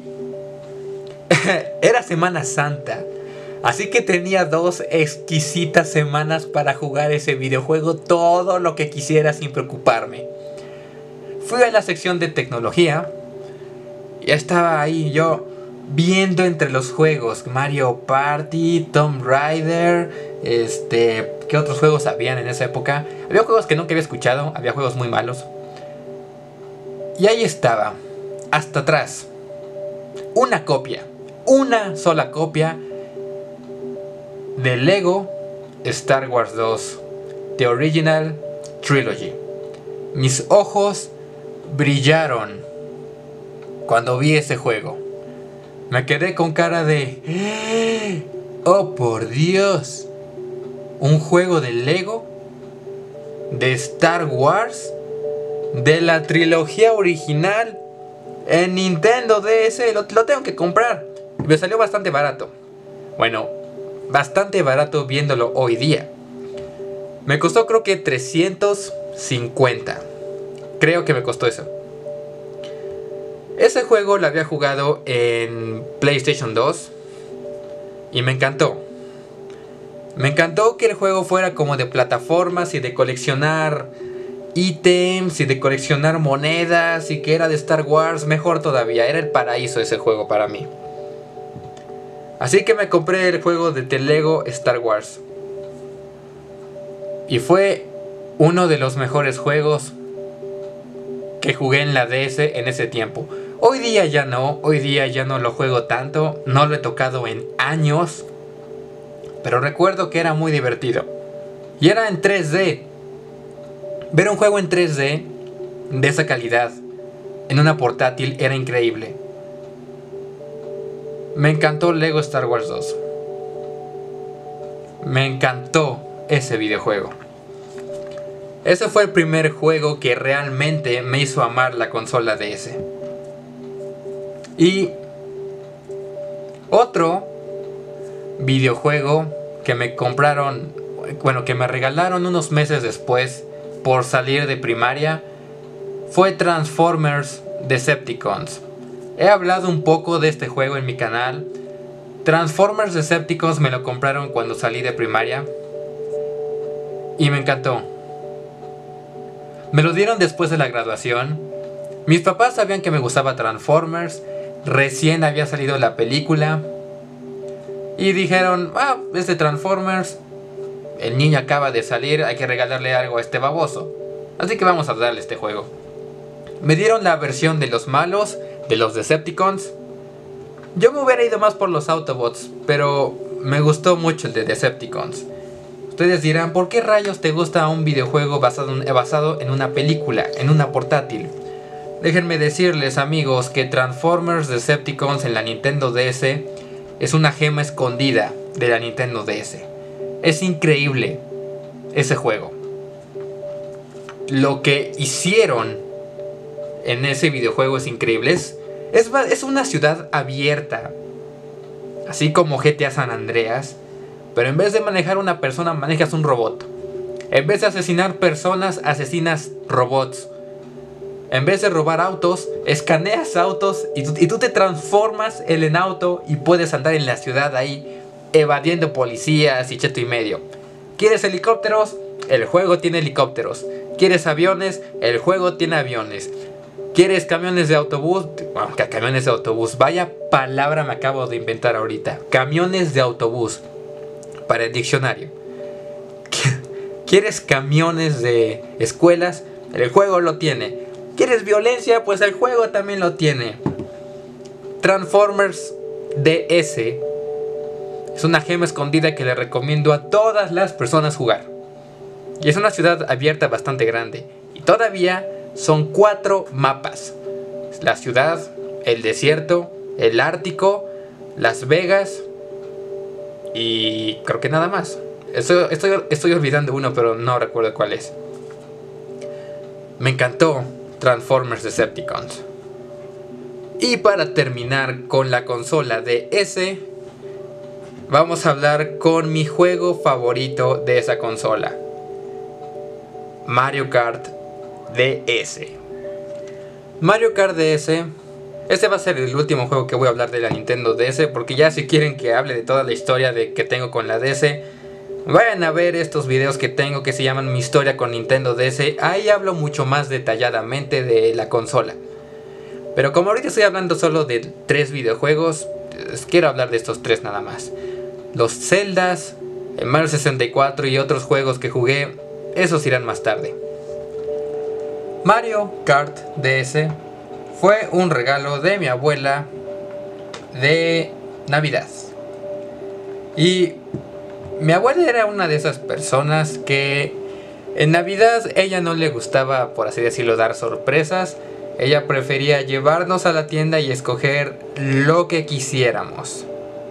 era Semana Santa. Así que tenía 2 exquisitas semanas para jugar ese videojuego todo lo que quisiera sin preocuparme. Fui a la sección de tecnología. Y estaba ahí yo viendo entre los juegos Mario Party, Tomb Raider, ¿qué otros juegos habían en esa época? Había juegos que nunca había escuchado, había juegos muy malos. Y ahí estaba, hasta atrás, una sola copia de Lego Star Wars 2 The Original Trilogy. Mis ojos brillaron cuando vi ese juego. Me quedé con cara de ¡oh, por Dios! Un juego de Lego, de Star Wars, de la trilogía original en Nintendo DS. Lo tengo que comprar. Me salió bastante barato. Bueno, bastante barato viéndolo hoy día. Me costó creo que 350. Creo que me costó eso. Ese juego lo había jugado en PlayStation 2 y me encantó. Me encantó que el juego fuera como de plataformas y de coleccionar ítems y de coleccionar monedas, y que era de Star Wars. Mejor todavía, era el paraíso ese juego para mí. Así que me compré el juego de The Lego Star Wars. Y fue uno de los mejores juegos que jugué en la DS en ese tiempo. Hoy día ya no lo juego tanto, no lo he tocado en años. Pero recuerdo que era muy divertido. Y era en 3D. Ver un juego en 3D de esa calidad en una portátil era increíble. Me encantó Lego Star Wars 2. Me encantó ese videojuego. Ese fue el primer juego que realmente me hizo amar la consola DS. Y otro videojuego que me compraron, bueno, que me regalaron unos meses después por salir de primaria, fue Transformers Decepticons. He hablado un poco de este juego en mi canal. Transformers Decepticons me lo compraron cuando salí de primaria y me encantó. Me lo dieron después de la graduación. Mis papás sabían que me gustaba Transformers. Recién había salido la película y dijeron, es de Transformers, el niño acaba de salir, hay que regalarle algo a este baboso, así que vamos a darle este juego. Me dieron la versión de los malos, de los Decepticons. Yo me hubiera ido más por los Autobots, pero me gustó mucho el de Decepticons. Ustedes dirán, ¿por qué rayos te gusta un videojuego basado en una película, en una portátil? Déjenme decirles, amigos, que Transformers Decepticons en la Nintendo DS es una gema escondida de la Nintendo DS. Es increíble ese juego. Lo que hicieron en ese videojuego es increíble. Es una ciudad abierta, así como GTA San Andreas, pero en vez de manejar una persona, manejas un robot. En vez de asesinar personas, asesinas robots. En vez de robar autos, escaneas autos y tú te transformas en auto y puedes andar en la ciudad ahí evadiendo policías y cheto y medio. ¿Quieres helicópteros? El juego tiene helicópteros. ¿Quieres aviones? El juego tiene aviones. ¿Quieres camiones de autobús? Bueno, camiones de autobús. Vaya palabra me acabo de inventar ahorita. Camiones de autobús. Para el diccionario. ¿Quieres camiones de escuelas? El juego lo tiene. ¿Quieres violencia? Pues el juego también lo tiene. Transformers DS es una gema escondida que le recomiendo a todas las personas jugar. Y es una ciudad abierta bastante grande. Y todavía son 4 mapas. La ciudad, el desierto, el Ártico, Las Vegas y creo que nada más. Estoy olvidando uno, pero no recuerdo cuál es. Me encantó Transformers Decepticons. Y para terminar con la consola DS, vamos a hablar con mi juego favorito de esa consola. Mario Kart DS. Mario Kart DS. Este va a ser el último juego que voy a hablar de la Nintendo DS, porque ya si quieren que hable de toda la historia que tengo con la DS, vayan a ver estos videos que tengo que se llaman Mi historia con Nintendo DS. Ahí hablo mucho más detalladamente de la consola. Pero como ahorita estoy hablando solo de 3 videojuegos, quiero hablar de estos 3 nada más. Los Zeldas, el Mario 64 y otros juegos que jugué, esos irán más tarde. Mario Kart DS fue un regalo de mi abuela de Navidad. Y mi abuela era una de esas personas que en Navidad ella no le gustaba, por así decirlo, dar sorpresas. Ella prefería llevarnos a la tienda y escoger lo que quisiéramos.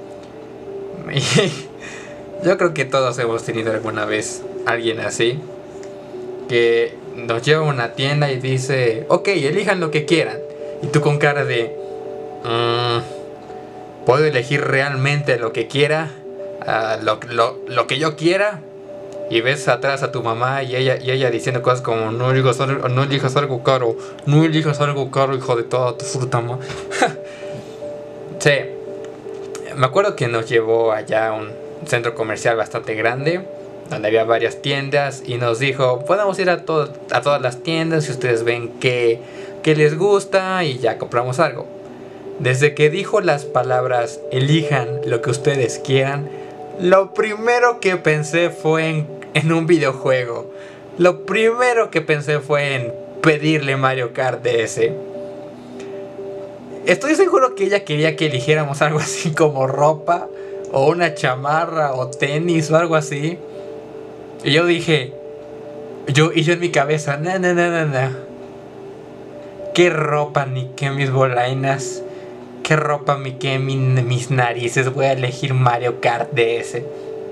Y yo creo que todos hemos tenido alguna vez alguien así, que nos lleva a una tienda y dice: ok, elijan lo que quieran. Y tú con cara de ¿puedo elegir realmente lo que quiera? Lo que yo quiera. Y ves atrás a tu mamá y ella diciendo cosas como: no elijas algo caro, no elijas algo caro, hijo de toda tu fruta, ma. Sí, me acuerdo que nos llevó allá a un centro comercial bastante grande, donde había varias tiendas, y nos dijo: podemos ir a todas las tiendas si ustedes ven que les gusta, y ya compramos algo. Desde que dijo las palabras elijan lo que ustedes quieran, lo primero que pensé fue en un videojuego. Lo primero que pensé fue en pedirle Mario Kart DS. Estoy seguro que ella quería que eligiéramos algo así como ropa, o una chamarra, o tenis, o algo así. Y yo dije, yo en mi cabeza, no. ¿Qué ropa ni qué mis bolainas? ¿Qué ropa ni qué mis narices? Voy a elegir Mario Kart DS.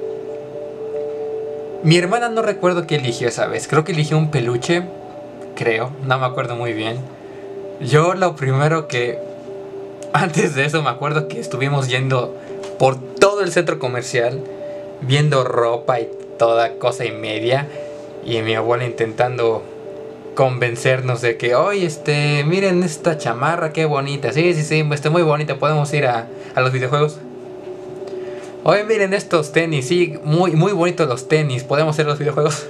Mi hermana no recuerdo qué eligió esa vez. Creo que eligió un peluche. Creo, no me acuerdo muy bien. Yo lo primero que... Antes de eso me acuerdo que estuvimos yendo por todo el centro comercial, viendo ropa y toda cosa y media. Y mi abuela intentando convencernos de que, oye, miren esta chamarra, qué bonita. Sí, muy bonita, podemos ir a los videojuegos. Oye, miren estos tenis, sí, muy bonitos los tenis, podemos ir a los videojuegos.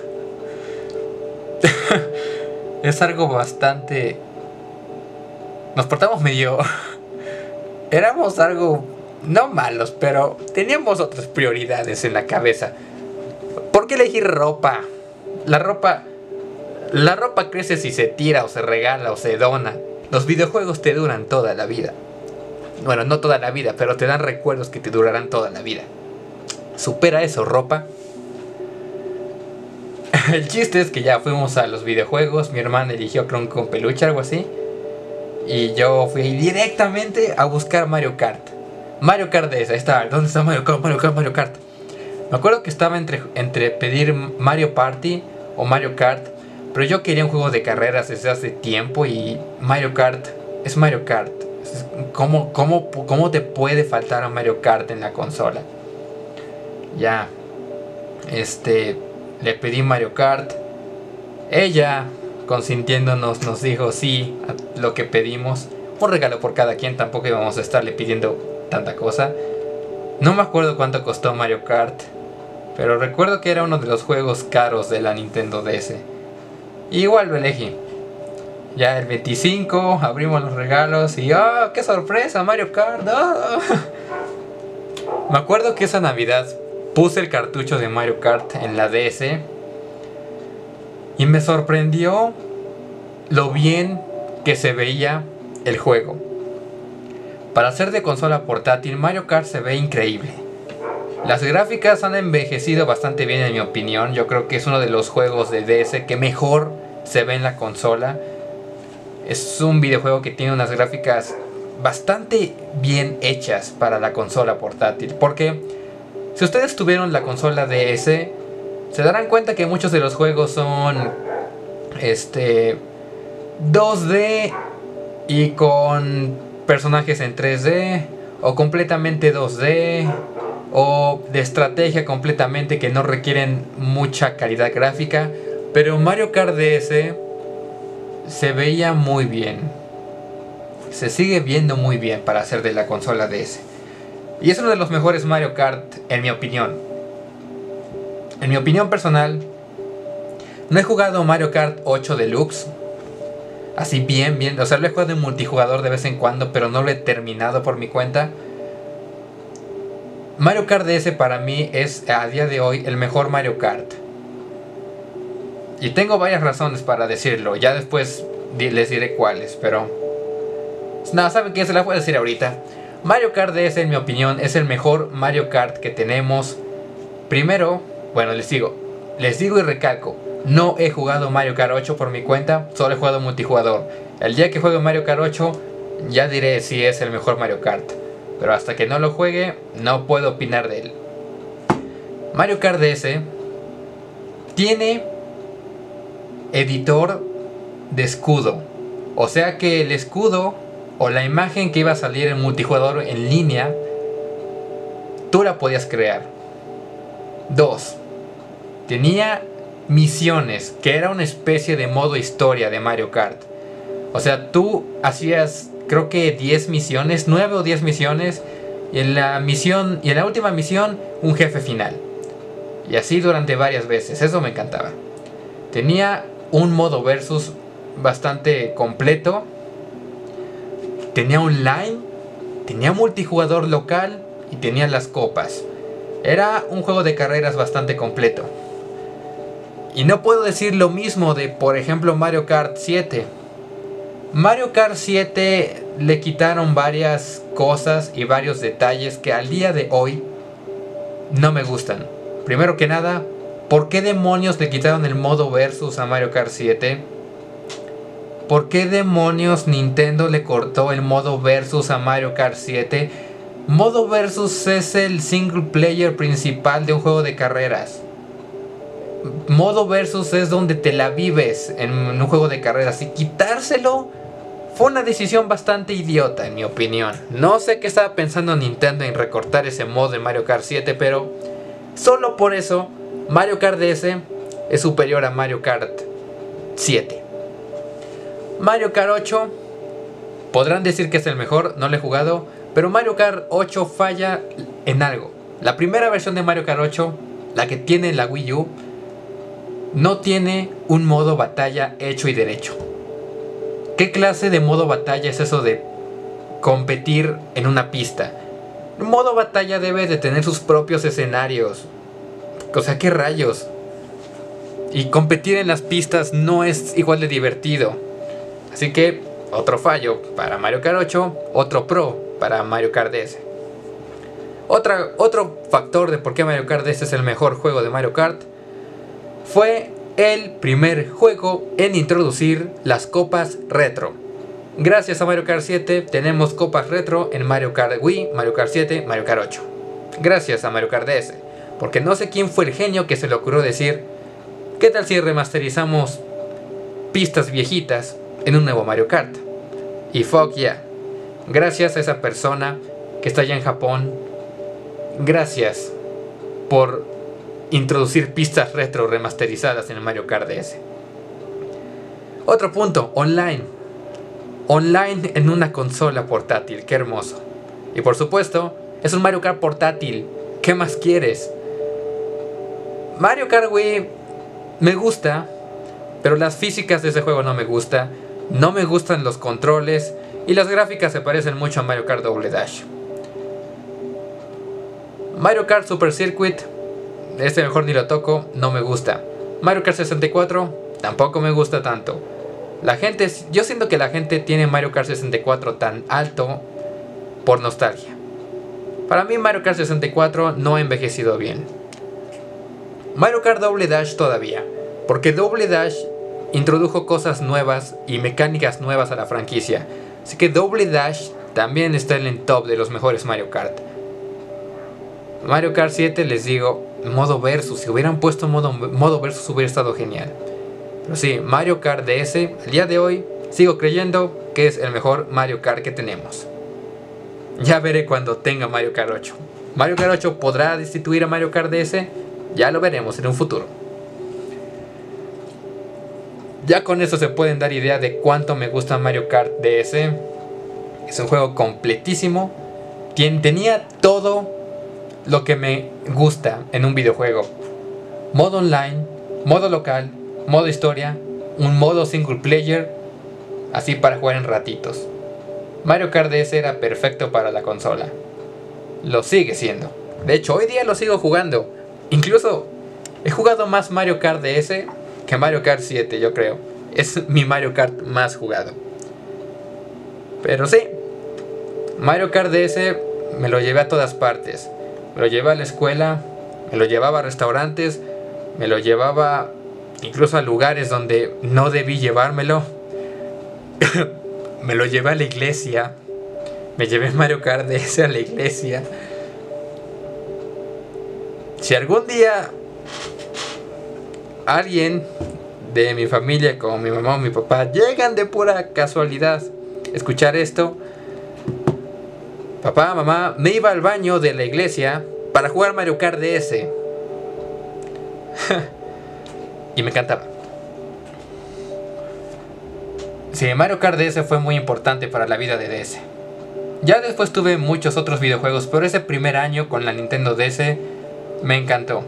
Es algo bastante... Nos portamos medio... Éramos algo... No malos, pero teníamos otras prioridades en la cabeza. ¿Por qué elegir ropa? La ropa crece si se tira, o se regala, o se dona. Los videojuegos te duran toda la vida. Bueno, no toda la vida, pero te dan recuerdos que te durarán toda la vida. Supera eso, ropa. El chiste es que ya fuimos a los videojuegos. Mi hermana eligió Clon con peluche, algo así. Y yo fui directamente a buscar Mario Kart. Mario Kart DS, ahí está. ¿Dónde está Mario Kart? Me acuerdo que estaba entre pedir Mario Party o Mario Kart, pero yo quería un juego de carreras desde hace tiempo, y Mario Kart es Mario Kart. ¿Cómo te puede faltar a Mario Kart en la consola? Le pedí Mario Kart. Ella, consintiéndonos, nos dijo sí a lo que pedimos. Un regalo por cada quien, tampoco íbamos a estarle pidiendo tanta cosa. No me acuerdo cuánto costó Mario Kart, pero recuerdo que era uno de los juegos caros de la Nintendo DS. Y igual lo elegí. Ya el 25 abrimos los regalos y ¡oh, qué sorpresa! Mario Kart. ¡Oh! Me acuerdo que esa Navidad puse el cartucho de Mario Kart en la DS y me sorprendió lo bien que se veía el juego. Para ser de consola portátil, Mario Kart se ve increíble. Las gráficas han envejecido bastante bien en mi opinión. Yo creo que es uno de los juegos de DS que mejor se ve en la consola. Es un videojuego que tiene unas gráficas bastante bien hechas para la consola portátil. Porque si ustedes tuvieron la consola DS, se darán cuenta que muchos de los juegos son 2D y con personajes en 3D o completamente 2D o de estrategia completamente, que no requieren mucha calidad gráfica. Pero Mario Kart DS se veía muy bien, se sigue viendo muy bien para ser de la consola DS, y es uno de los mejores Mario Kart en mi opinión. En mi opinión personal, no he jugado Mario Kart 8 Deluxe así bien, o sea, lo he jugado en multijugador de vez en cuando, pero no lo he terminado por mi cuenta. Mario Kart DS para mí es a día de hoy el mejor Mario Kart. Y tengo varias razones para decirlo. Ya después les diré cuáles, pero nada, ¿saben qué? Se las voy a decir ahorita. Mario Kart DS, en mi opinión, es el mejor Mario Kart que tenemos. Primero, bueno, les digo y recalco, no he jugado Mario Kart 8 por mi cuenta, solo he jugado multijugador. El día que juegue Mario Kart 8 ya diré si es el mejor Mario Kart, pero hasta que no lo juegue no puedo opinar de él. Mario Kart DS tiene editor de escudo, o sea que el escudo o la imagen que iba a salir en multijugador en línea, tú la podías crear. 2. Tenía misiones, que era una especie de modo historia de Mario Kart. O sea, tú hacías, creo que 10 misiones, 9 o 10 misiones, y en la última misión, un jefe final. Y así durante varias veces, eso me encantaba. Tenía un modo versus bastante completo. Tenía online, tenía multijugador local y tenía las copas. Era un juego de carreras bastante completo. Y no puedo decir lo mismo de, por ejemplo, Mario Kart 7. Mario Kart 7 le quitaron varias cosas y varios detalles que al día de hoy no me gustan. Primero que nada, ¿por qué demonios le quitaron el modo versus a Mario Kart 7? ¿Por qué demonios Nintendo le cortó el modo versus a Mario Kart 7? Modo versus es el single player principal de un juego de carreras. Modo versus es donde te la vives en un juego de carreras, y quitárselo fue una decisión bastante idiota, en mi opinión. No sé qué estaba pensando Nintendo en recortar ese modo de Mario Kart 7, pero solo por eso Mario Kart DS es superior a Mario Kart 7. Mario Kart 8, podrán decir que es el mejor, no lo he jugado, pero Mario Kart 8 falla en algo. La primera versión de Mario Kart 8, la que tiene la Wii U, no tiene un modo batalla hecho y derecho. ¿Qué clase de modo batalla es eso de competir en una pista? Un modo batalla debe de tener sus propios escenarios. O sea, ¿qué rayos? Y competir en las pistas no es igual de divertido. Así que, otro fallo para Mario Kart 8, otro pro para Mario Kart DS. Otro factor de por qué Mario Kart DS es el mejor juego de Mario Kart fue el primer juego en introducir las copas retro. Gracias a Mario Kart 7 tenemos copas retro en Mario Kart Wii, Mario Kart 7, Mario Kart 8. Gracias a Mario Kart DS. Porque no sé quién fue el genio que se le ocurrió decir, ¿qué tal si remasterizamos pistas viejitas en un nuevo Mario Kart? Y fuck yeah. Gracias a esa persona que está allá en Japón. Gracias por introducir pistas retro remasterizadas en el Mario Kart DS. Otro punto, online. Online en una consola portátil, qué hermoso. Y por supuesto, es un Mario Kart portátil. ¿Qué más quieres? Mario Kart Wii me gusta, pero las físicas de ese juego no me gusta. No me gustan los controles y las gráficas se parecen mucho a Mario Kart Double Dash. Mario Kart Super Circuit, este mejor ni lo toco, no me gusta. Mario Kart 64 tampoco me gusta tanto. Yo siento que la gente tiene Mario Kart 64 tan alto por nostalgia. Para mí Mario Kart 64 no ha envejecido bien. Mario Kart Double Dash todavía, porque Double Dash introdujo cosas nuevas y mecánicas nuevas a la franquicia. Así que Double Dash también está en el top de los mejores Mario Kart. Mario Kart 7, les digo, modo versus. Si hubieran puesto modo versus hubiera estado genial. Pero sí, Mario Kart DS, al día de hoy, sigo creyendo que es el mejor Mario Kart que tenemos. Ya veré cuando tenga Mario Kart 8. ¿Mario Kart 8 podrá destituir a Mario Kart DS? Ya lo veremos en un futuro. Ya con eso se pueden dar idea de cuánto me gusta Mario Kart DS. Es un juego completísimo. Tenía todo lo que me gusta en un videojuego. Modo online, modo local, modo historia, un modo single player, así para jugar en ratitos. Mario Kart DS era perfecto para la consola. Lo sigue siendo. De hecho, hoy día lo sigo jugando. Incluso he jugado más Mario Kart DS que Mario Kart 7, yo creo. Es mi Mario Kart más jugado. Pero sí, Mario Kart DS me lo llevé a todas partes. Me lo llevé a la escuela, me lo llevaba a restaurantes, me lo llevaba incluso a lugares donde no debí llevármelo. Me lo llevé a la iglesia. Me llevé Mario Kart DS a la iglesia. Si algún día alguien de mi familia, como mi mamá o mi papá, llegan de pura casualidad a escuchar esto, papá, mamá, me iba al baño de la iglesia para jugar Mario Kart DS. Y me encantaba. Sí, Mario Kart DS fue muy importante para la vida de DS. Ya después tuve muchos otros videojuegos, pero ese primer año con la Nintendo DS me encantó.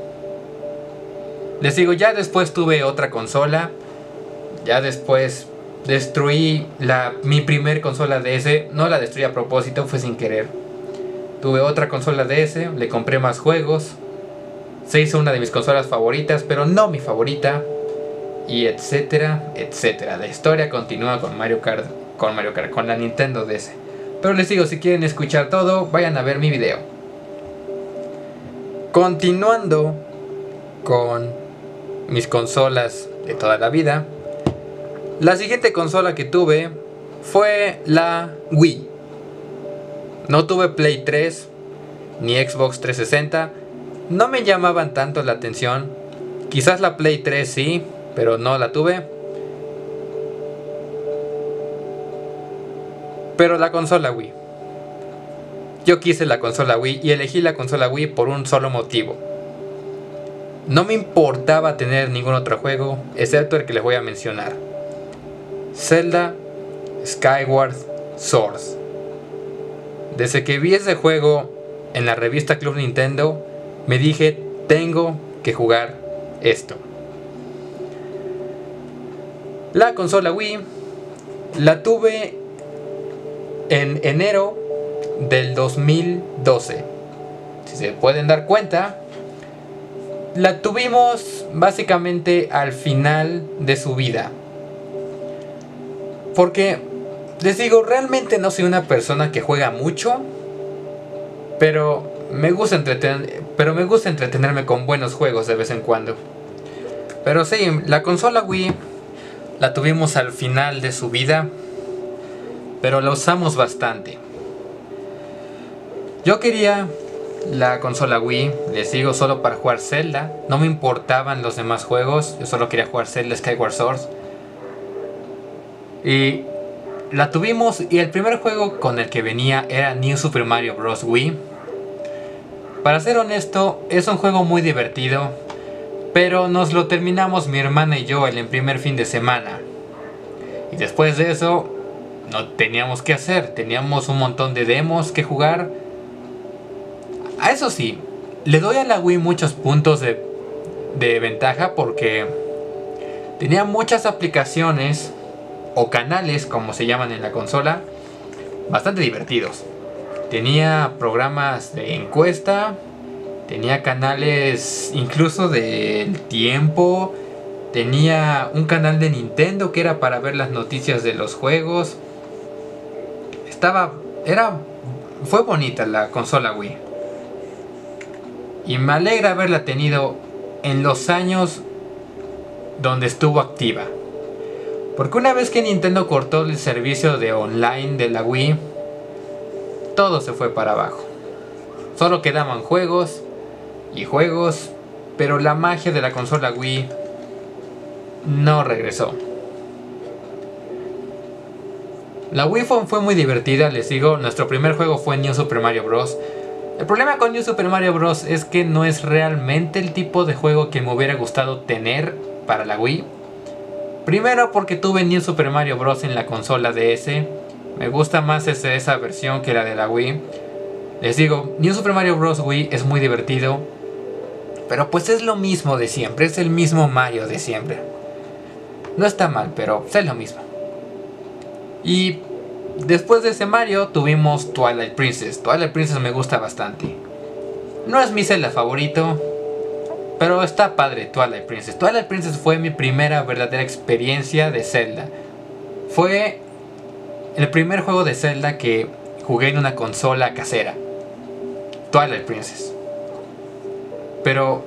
Les digo, ya después tuve otra consola. Ya después destruí mi primer consola DS. No la destruí a propósito, fue sin querer. Tuve otra consola DS, le compré más juegos. Se hizo una de mis consolas favoritas, pero no mi favorita. Y etcétera, etcétera. La historia continúa con Mario Kart, con la Nintendo DS. Pero les digo, si quieren escuchar todo, vayan a ver mi video. Continuando con mis consolas de toda la vida, la siguiente consola que tuve fue la Wii. No tuve Play 3 ni Xbox 360. No me llamaban tanto la atención. Quizás la Play 3 sí, pero no la tuve. Pero la consola Wii. Yo quise la consola Wii y elegí la consola Wii por un solo motivo. No me importaba tener ningún otro juego, excepto el que les voy a mencionar. Zelda Skyward Sword. Desde que vi ese juego en la revista Club Nintendo, me dije, tengo que jugar esto. La consola Wii la tuve en enero del 2012. Si se pueden dar cuenta, la tuvimos básicamente al final de su vida. Porque les digo, realmente no soy una persona que juega mucho, pero me gusta entretenerme con buenos juegos de vez en cuando. Pero sí, la consola Wii la tuvimos al final de su vida, pero la usamos bastante. Yo quería la consola Wii, les digo, solo para jugar Zelda. No me importaban los demás juegos, yo solo quería jugar Zelda Skyward Sword. Y la tuvimos, y el primer juego con el que venía era New Super Mario Bros. Wii. Para ser honesto, es un juego muy divertido, pero nos lo terminamos mi hermana y yo el primer fin de semana. Y después de eso no teníamos qué hacer, teníamos un montón de demos que jugar. A eso sí, le doy a la Wii muchos puntos de ventaja porque tenía muchas aplicaciones o canales, como se llaman en la consola, bastante divertidos. Tenía programas de encuesta, tenía canales incluso del tiempo, tenía un canal de Nintendo que era para ver las noticias de los juegos. Fue bonita la consola Wii. Y me alegra haberla tenido en los años donde estuvo activa. Porque una vez que Nintendo cortó el servicio de online de la Wii, todo se fue para abajo. Solo quedaban juegos y juegos, pero la magia de la consola Wii no regresó. La Wii fue muy divertida, les digo. Nuestro primer juego fue New Super Mario Bros. El problema con New Super Mario Bros. Es que no es realmente el tipo de juego que me hubiera gustado tener para la Wii. Primero porque tuve New Super Mario Bros. En la consola DS. Me gusta más esa versión que la de la Wii. Les digo, New Super Mario Bros. Wii es muy divertido, pero pues es lo mismo de siempre. Es el mismo Mario de siempre. No está mal, pero es lo mismo. Y después de ese Mario tuvimos Twilight Princess. Twilight Princess me gusta bastante. No es mi Zelda favorito, pero está padre Twilight Princess. Twilight Princess fue mi primera verdadera experiencia de Zelda. Fue el primer juego de Zelda que jugué en una consola casera. Twilight Princess. Pero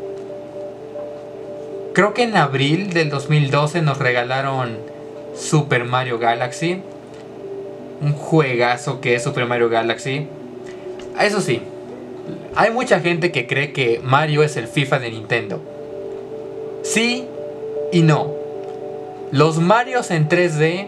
creo que en abril del 2012 nos regalaron Super Mario Galaxy. Un juegazo que es Super Mario Galaxy. Eso sí, hay mucha gente que cree que Mario es el FIFA de Nintendo. Sí y no. Los Marios en 3D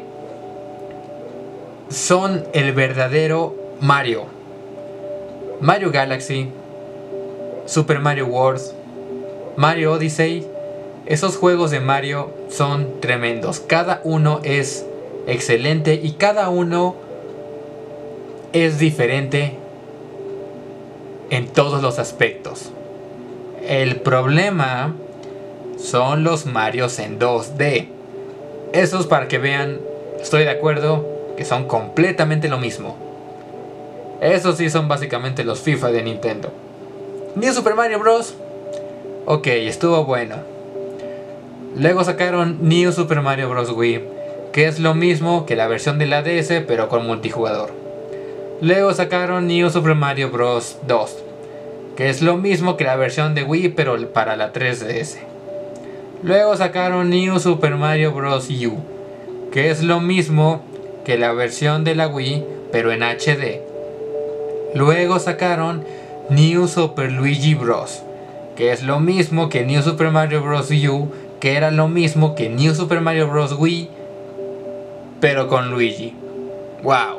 son el verdadero Mario. Mario Galaxy, Super Mario World, Mario Odyssey. Esos juegos de Mario son tremendos. Cada uno es excelente y cada uno es diferente en todos los aspectos. El problema son los Marios en 2D. Esos, para que vean, estoy de acuerdo que son completamente lo mismo. Esos sí son básicamente los FIFA de Nintendo. New Super Mario Bros. Ok, estuvo bueno. Luego sacaron New Super Mario Bros. Wii, que es lo mismo que la versión de la DS, pero con multijugador. Luego sacaron New Super Mario Bros. 2, que es lo mismo que la versión de Wii, pero para la 3DS. Luego sacaron New Super Mario Bros. U, que es lo mismo que la versión de la Wii, pero en HD. Luego sacaron New Super Luigi Bros., que es lo mismo que New Super Mario Bros. U, que era lo mismo que New Super Mario Bros. Wii, pero con Luigi. Wow.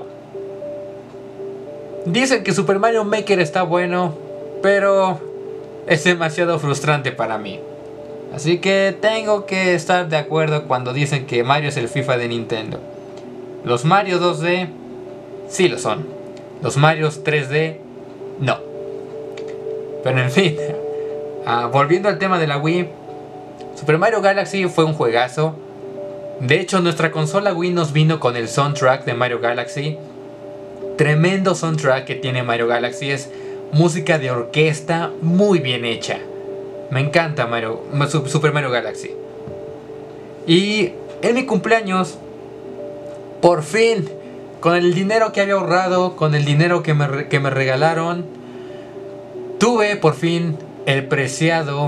Dicen que Super Mario Maker está bueno, pero es demasiado frustrante para mí. Así que tengo que estar de acuerdo cuando dicen que Mario es el FIFA de Nintendo. Los Mario 2D sí lo son. Los Marios 3D no. Pero en fin, volviendo al tema de la Wii, Super Mario Galaxy fue un juegazo. De hecho, nuestra consola Wii nos vino con el soundtrack de Mario Galaxy. Tremendo soundtrack que tiene Mario Galaxy. Es música de orquesta muy bien hecha. Me encanta Super Mario Galaxy. Y en mi cumpleaños, por fin, con el dinero que había ahorrado, con el dinero que me regalaron, tuve por fin el preciado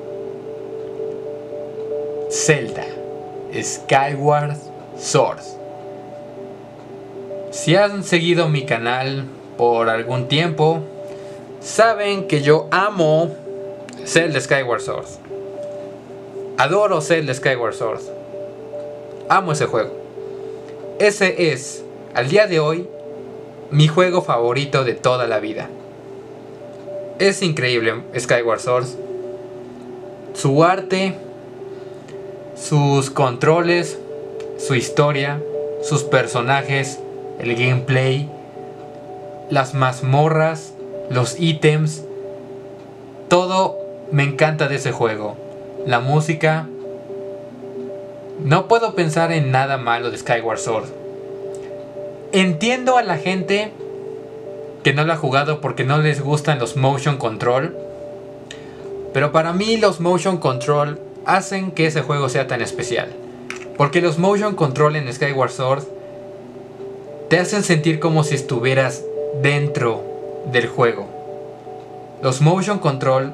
Zelda Skyward Sword. Si han seguido mi canal por algún tiempo, saben que yo amo Zelda Skyward Sword. Adoro Zelda Skyward Sword. Amo ese juego. Ese es, al día de hoy, mi juego favorito de toda la vida. Es increíble Skyward Sword. Su arte, sus controles, su historia, sus personajes, el gameplay, las mazmorras, los ítems. Todo me encanta de ese juego. La música. No puedo pensar en nada malo de Skyward Sword. Entiendo a la gente que no lo ha jugado porque no les gustan los motion control. Pero para mí los motion control hacen que ese juego sea tan especial. Porque los motion control en Skyward Sword te hacen sentir como si estuvieras dentro del juego. Los motion control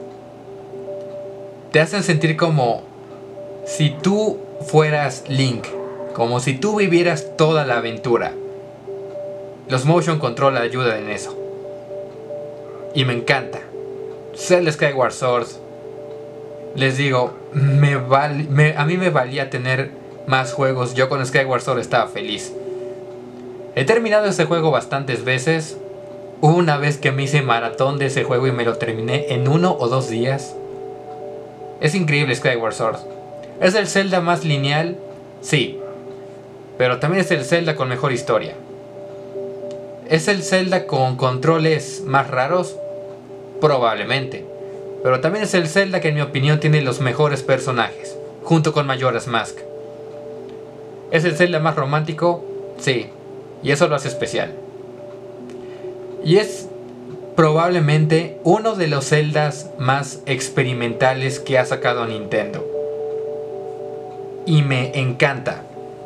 te hacen sentir como si tú fueras Link, como si tú vivieras toda la aventura. Los motion control ayudan en eso. Y me encanta. Zelda Skyward Sword, les digo, a mí me valía tener más juegos. Yo con Skyward Sword estaba feliz. He terminado ese juego bastantes veces. Hubo una vez que me hice maratón de ese juego y me lo terminé en 1 o 2 días. Es increíble Skyward Sword. ¿Es el Zelda más lineal? Sí. Pero también es el Zelda con mejor historia. ¿Es el Zelda con controles más raros? Probablemente. Pero también es el Zelda que en mi opinión tiene los mejores personajes, junto con Majora's Mask. ¿Es el Zelda más romántico? Sí. Y eso lo hace especial. Y es probablemente uno de los Zeldas más experimentales que ha sacado Nintendo. Y me encanta.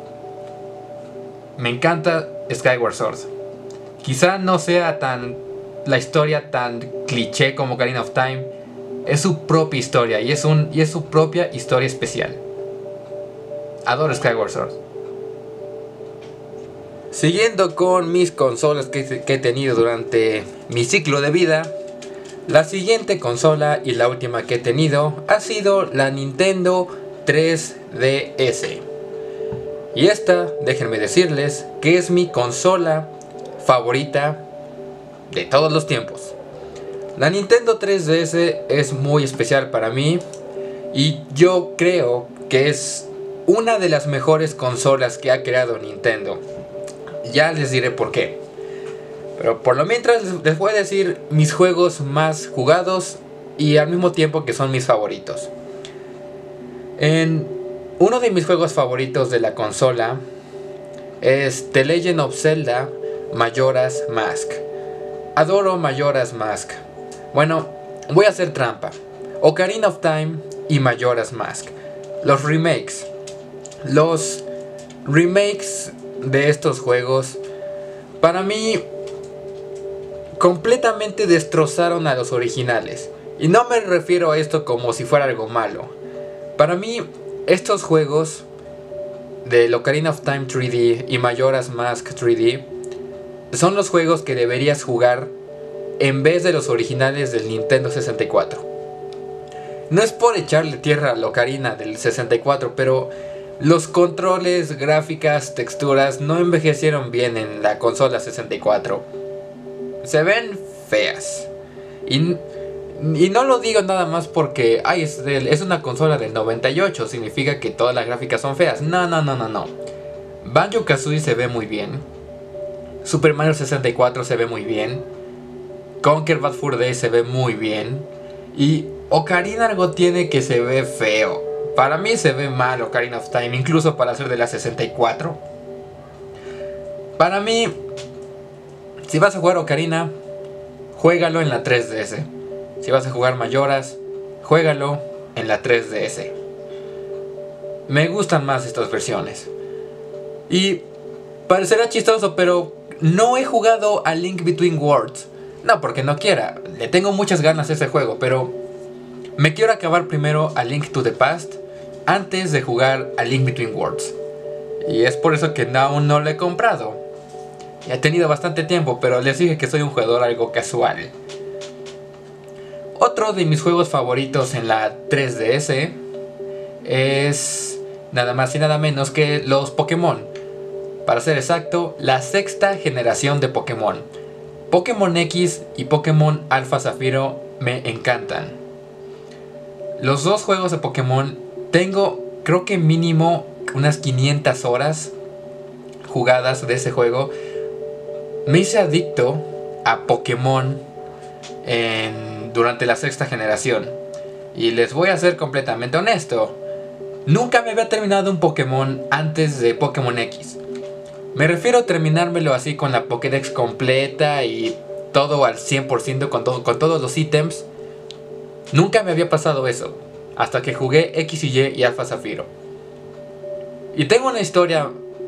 Me encanta Skyward Sword. Quizá no sea la historia tan cliché como Ocarina of Time. Es su propia historia y es su propia historia especial. Adoro Skyward Sword. Siguiendo con mis consolas que he tenido durante mi ciclo de vida, la siguiente consola y la última que he tenido ha sido la Nintendo 3DS. Y esta, déjenme decirles, que es mi consola favorita de todos los tiempos. La Nintendo 3DS es muy especial para mí y yo creo que es una de las mejores consolas que ha creado Nintendo. Ya les diré por qué. Pero por lo mientras les voy a decir mis juegos más jugados y al mismo tiempo que son mis favoritos. Uno de mis juegos favoritos de la consola es The Legend of Zelda Majora's Mask. Adoro Majora's Mask. Bueno, voy a hacer trampa. Ocarina of Time y Majora's Mask. Los remakes de estos juegos, para mí, completamente destrozaron a los originales. Y no me refiero a esto como si fuera algo malo. Para mí, estos juegos de Ocarina of Time 3D y Majora's Mask 3D son los juegos que deberías jugar en vez de los originales del Nintendo 64. No es por echarle tierra a la Ocarina del 64, pero los controles, gráficas, texturas no envejecieron bien en la consola 64. Se ven feas. Y no lo digo nada más porque es una consola del 98, significa que todas las gráficas son feas. No. Banjo-Kazooie se ve muy bien. Super Mario 64 se ve muy bien. Conker Bad Fur Day se ve muy bien. Y Ocarina algo tiene que se ve feo. Para mí se ve mal Ocarina of Time, incluso para ser de la 64. Para mí, si vas a jugar Ocarina, juégalo en la 3DS. Si vas a jugar Majora's, juégalo en la 3DS. Me gustan más estas versiones. Y parecerá chistoso, pero no he jugado a Link Between Worlds. No porque no quiera, le tengo muchas ganas a ese juego, pero me quiero acabar primero a Link to the Past antes de jugar a Link Between Worlds. Y es por eso que aún no lo he comprado. He tenido bastante tiempo, pero les dije que soy un jugador algo casual. Otro de mis juegos favoritos en la 3DS es nada más y nada menos que los Pokémon. Para ser exacto, la sexta generación de Pokémon. Pokémon X y Pokémon Alpha Zafiro me encantan. Los dos juegos de Pokémon tengo, creo que mínimo unas 500 horas jugadas de ese juego. Me hice adicto a Pokémon durante la sexta generación. Y les voy a ser completamente honesto. Nunca me había terminado un Pokémon antes de Pokémon X. Me refiero a terminármelo así con la Pokédex completa y todo al 100% con todos los ítems. Nunca me había pasado eso hasta que jugué X y Y y Alpha Zafiro. Y tengo una historia...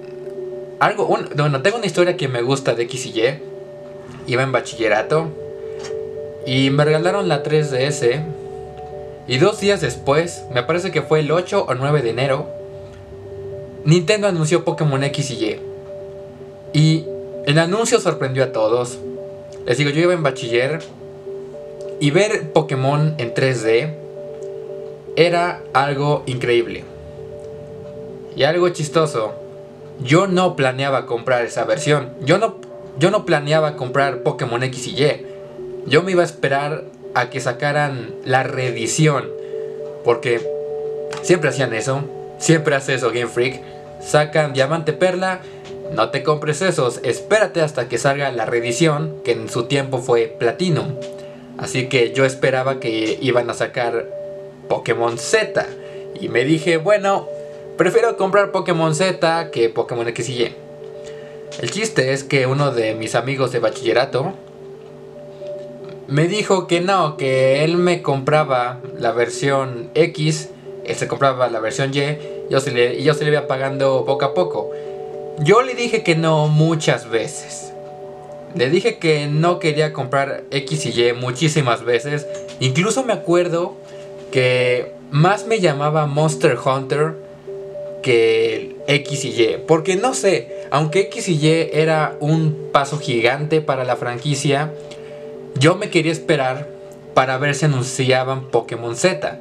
tengo una historia que me gusta de X y Y. Iba en bachillerato y me regalaron la 3DS. Y 2 días después, me parece que fue el 8 o 9 de enero, Nintendo anunció Pokémon X y Y. Y el anuncio sorprendió a todos. Les digo, yo iba en bachiller y ver Pokémon en 3D era algo increíble. Y algo chistoso, yo no planeaba comprar esa versión. Yo no planeaba comprar Pokémon X y Y. Yo me iba a esperar a que sacaran la reedición, porque siempre hacían eso. Siempre hace eso Game Freak. Sacan Diamante Perla, no te compres esos, espérate hasta que salga la reedición, que en su tiempo fue Platinum. Así que yo esperaba que iban a sacar Pokémon Z. Y me dije, bueno, prefiero comprar Pokémon Z que Pokémon X y Y. El chiste es que uno de mis amigos de bachillerato me dijo que no, que él me compraba la versión X, él se compraba la versión Y, y yo se le iba pagando poco a poco. Yo le dije que no muchas veces. Le dije que no quería comprar X y Y muchísimas veces. Incluso me acuerdo que más me llamaba Monster Hunter que X y Y. Porque no sé, aunque X y Y era un paso gigante para la franquicia, yo me quería esperar para ver si anunciaban Pokémon Z.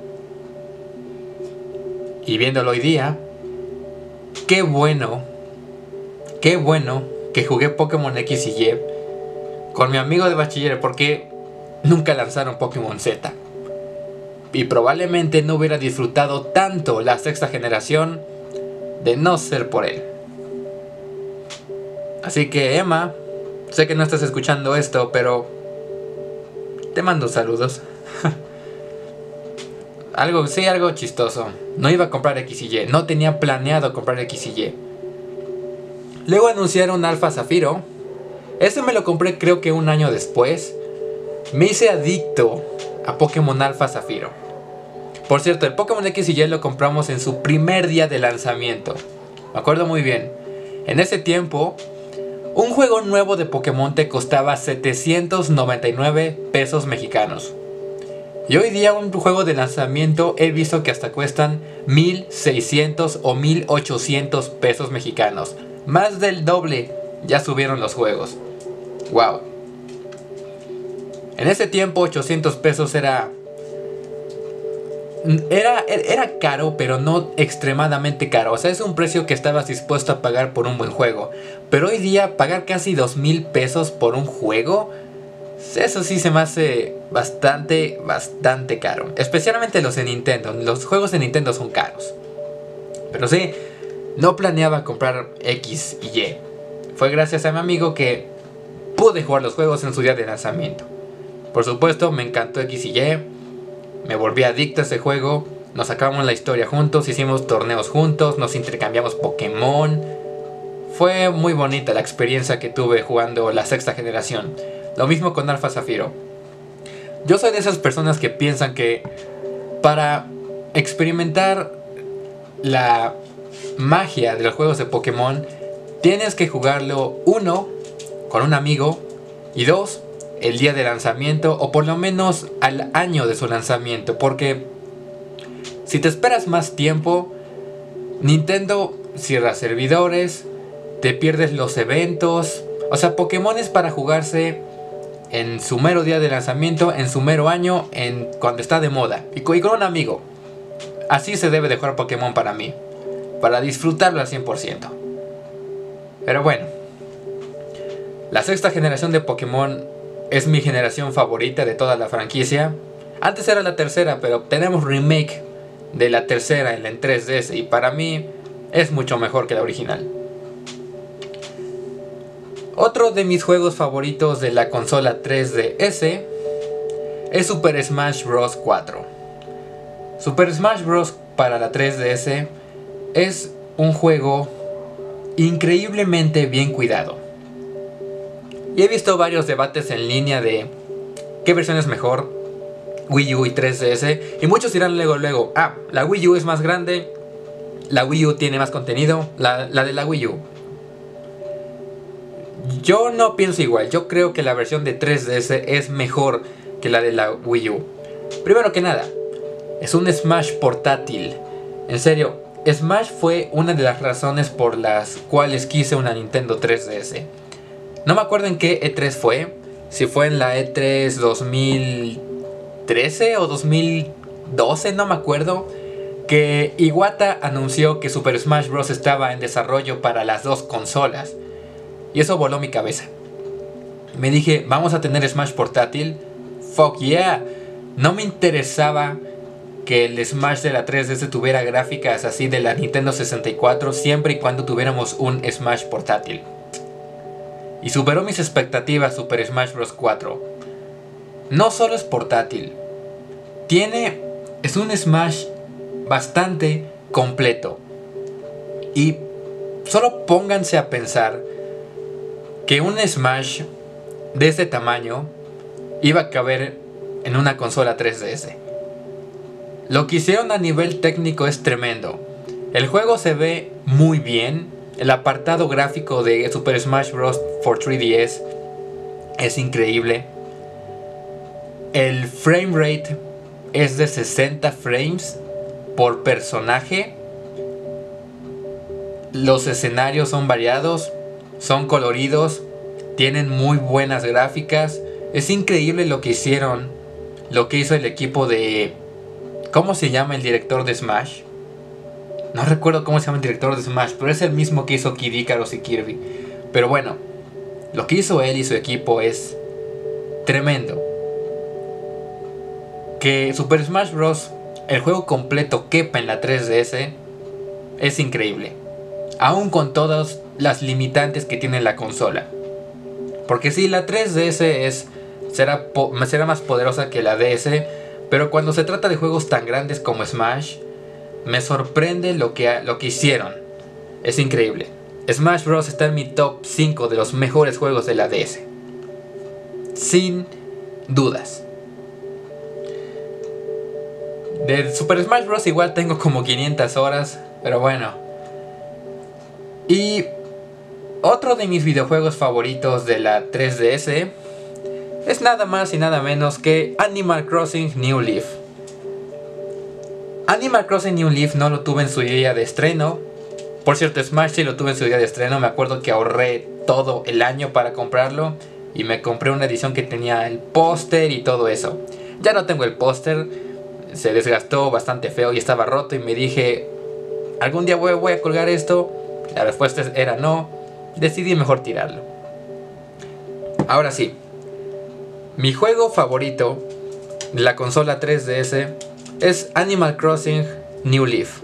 Y viéndolo hoy día, qué bueno que jugué Pokémon X y Y con mi amigo de bachiller, porque nunca lanzaron Pokémon Z. Y probablemente no hubiera disfrutado tanto la sexta generación de no ser por él. Así que Emma, sé que no estás escuchando esto, pero te mando saludos. algo chistoso. No iba a comprar X y Y. No tenía planeado comprar X y Y. Luego anunciaron Alpha Zafiro. Ese me lo compré creo que un año después. Me hice adicto a Pokémon Alpha Zafiro. Por cierto, el Pokémon X y Y lo compramos en su primer día de lanzamiento. Me acuerdo muy bien. En ese tiempo, un juego nuevo de Pokémon te costaba 799 pesos mexicanos. Y hoy día un juego de lanzamiento he visto que hasta cuestan 1600 o 1800 pesos mexicanos. Más del doble ya subieron los juegos. Wow. En ese tiempo 800 pesos era caro, pero no extremadamente caro. O sea, es un precio que estabas dispuesto a pagar por un buen juego. Pero hoy día pagar casi 2000 pesos por un juego, eso sí se me hace bastante caro. Especialmente los de Nintendo. Los juegos de Nintendo son caros. Pero sí, no planeaba comprar X y Y. Fue gracias a mi amigo que pude jugar los juegos en su día de lanzamiento. Por supuesto, me encantó X y Y. Me volví adicto a ese juego. Nos acabamos la historia juntos. Hicimos torneos juntos. Nos intercambiamos Pokémon. Fue muy bonita la experiencia que tuve jugando la sexta generación. Lo mismo con Alpha Zafiro. Yo soy de esas personas que piensan que para experimentar la magia de los juegos de Pokémon tienes que jugarlo, 1, con un amigo, y 2, el día de lanzamiento, o por lo menos al año de su lanzamiento. Porque si te esperas más tiempo, Nintendo cierra servidores, te pierdes los eventos. O sea, Pokémon es para jugarse en su mero día de lanzamiento, en su mero año, cuando está de moda, y con un amigo. Así se debe de jugar Pokémon para mí, para disfrutarlo al 100%. Pero bueno, la sexta generación de Pokémon es mi generación favorita de toda la franquicia. Antes era la tercera, pero tenemos remake de la tercera en 3DS, y para mí es mucho mejor que la original. Otro de mis juegos favoritos de la consola 3DS es Super Smash Bros. 4. Super Smash Bros. Para la 3DS es un juego increíblemente bien cuidado. Y he visto varios debates en línea de qué versión es mejor, Wii U y 3DS. Y muchos dirán luego, la Wii U es más grande, la Wii U tiene más contenido, la de la Wii U. Yo no pienso igual, yo creo que la versión de 3DS es mejor que la de la Wii U. Primero que nada, es un Smash portátil. En serio, Smash fue una de las razones por las cuales quise una Nintendo 3DS. No me acuerdo en qué E3 fue, si fue en la E3 2013 o 2012, no me acuerdo, que Iwata anunció que Super Smash Bros. Estaba en desarrollo para las dos consolas. Y eso voló mi cabeza. Me dije, ¿vamos a tener Smash portátil? Fuck yeah. No me interesaba que el Smash de la 3DS tuviera gráficas así de la Nintendo 64, siempre y cuando tuviéramos un Smash portátil. Y superó mis expectativas Super Smash Bros. 4. No solo es portátil, es un Smash bastante completo. Y solo pónganse a pensar que un Smash de este tamaño iba a caber en una consola 3DS. Lo que hicieron a nivel técnico es tremendo. El juego se ve muy bien. El apartado gráfico de Super Smash Bros. For 3DS es increíble. El frame rate es de 60 frames por personaje. Los escenarios son variados, son coloridos, tienen muy buenas gráficas. Es increíble lo que hicieron, lo que hizo el equipo de... ¿Cómo se llama el director de Smash? No recuerdo cómo se llama el director de Smash, pero es el mismo que hizo Kid Icarus y Kirby. Pero bueno, lo que hizo él y su equipo es tremendo. Que Super Smash Bros., el juego completo, quepa en la 3DS es increíble. Aún con todas las limitantes que tiene la consola. Porque sí, la 3DS será más poderosa que la DS, pero cuando se trata de juegos tan grandes como Smash, me sorprende lo que hicieron. Es increíble. Smash Bros. Está en mi top 5 de los mejores juegos de la DS. Sin dudas. De Super Smash Bros. Igual tengo como 500 horas, pero bueno. Y otro de mis videojuegos favoritos de la 3DS es nada más y nada menos que Animal Crossing New Leaf. Animal Crossing New Leaf no lo tuve en su día de estreno. Por cierto, Smash sí lo tuve en su día de estreno. Me acuerdo que ahorré todo el año para comprarlo. Y me compré una edición que tenía el póster y todo eso. Ya no tengo el póster. Se desgastó bastante feo y estaba roto. Y me dije, ¿algún día voy a colgar esto? La respuesta era no. Decidí mejor tirarlo. Ahora sí, mi juego favorito de la consola 3DS es Animal Crossing New Leaf.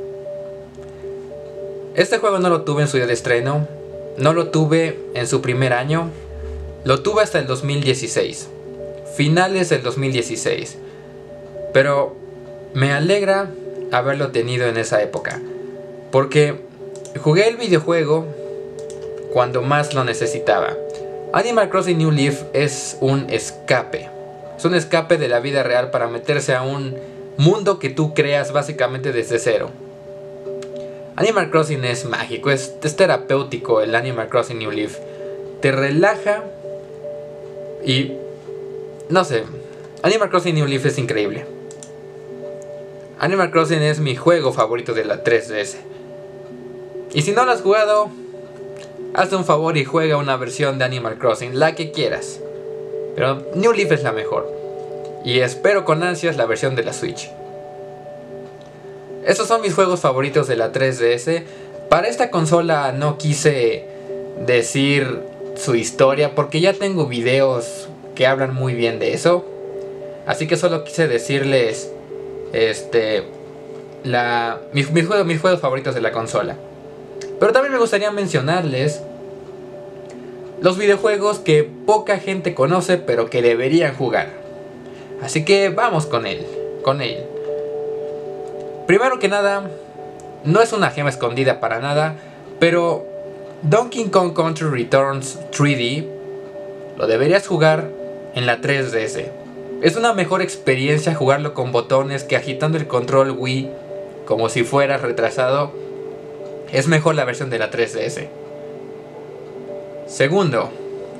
Este juego no lo tuve en su día de estreno. No lo tuve en su primer año. Lo tuve hasta el 2016. Finales del 2016. Pero me alegra haberlo tenido en esa época. Porque jugué el videojuego cuando más lo necesitaba. Animal Crossing New Leaf es un escape. Es un escape de la vida real para meterse a un mundo que tú creas básicamente desde cero. Animal Crossing es mágico, es terapéutico el Animal Crossing New Leaf. Te relaja y... no sé, Animal Crossing New Leaf es increíble. Animal Crossing es mi juego favorito de la 3DS. Y si no lo has jugado, hazte un favor y juega una versión de Animal Crossing, la que quieras. Pero New Leaf es la mejor. Y espero con ansias la versión de la Switch. Estos son mis juegos favoritos de la 3DS. Para esta consola no quise decir su historia porque ya tengo videos que hablan muy bien de eso. Así que solo quise decirles mis juegos favoritos de la consola. Pero también me gustaría mencionarles los videojuegos que poca gente conoce pero que deberían jugar. Así que vamos con él. Primero que nada, no es una gema escondida para nada, pero Donkey Kong Country Returns 3D lo deberías jugar en la 3DS. Es una mejor experiencia jugarlo con botones que agitando el control Wii como si fueras retrasado. Es mejor la versión de la 3DS. Segundo,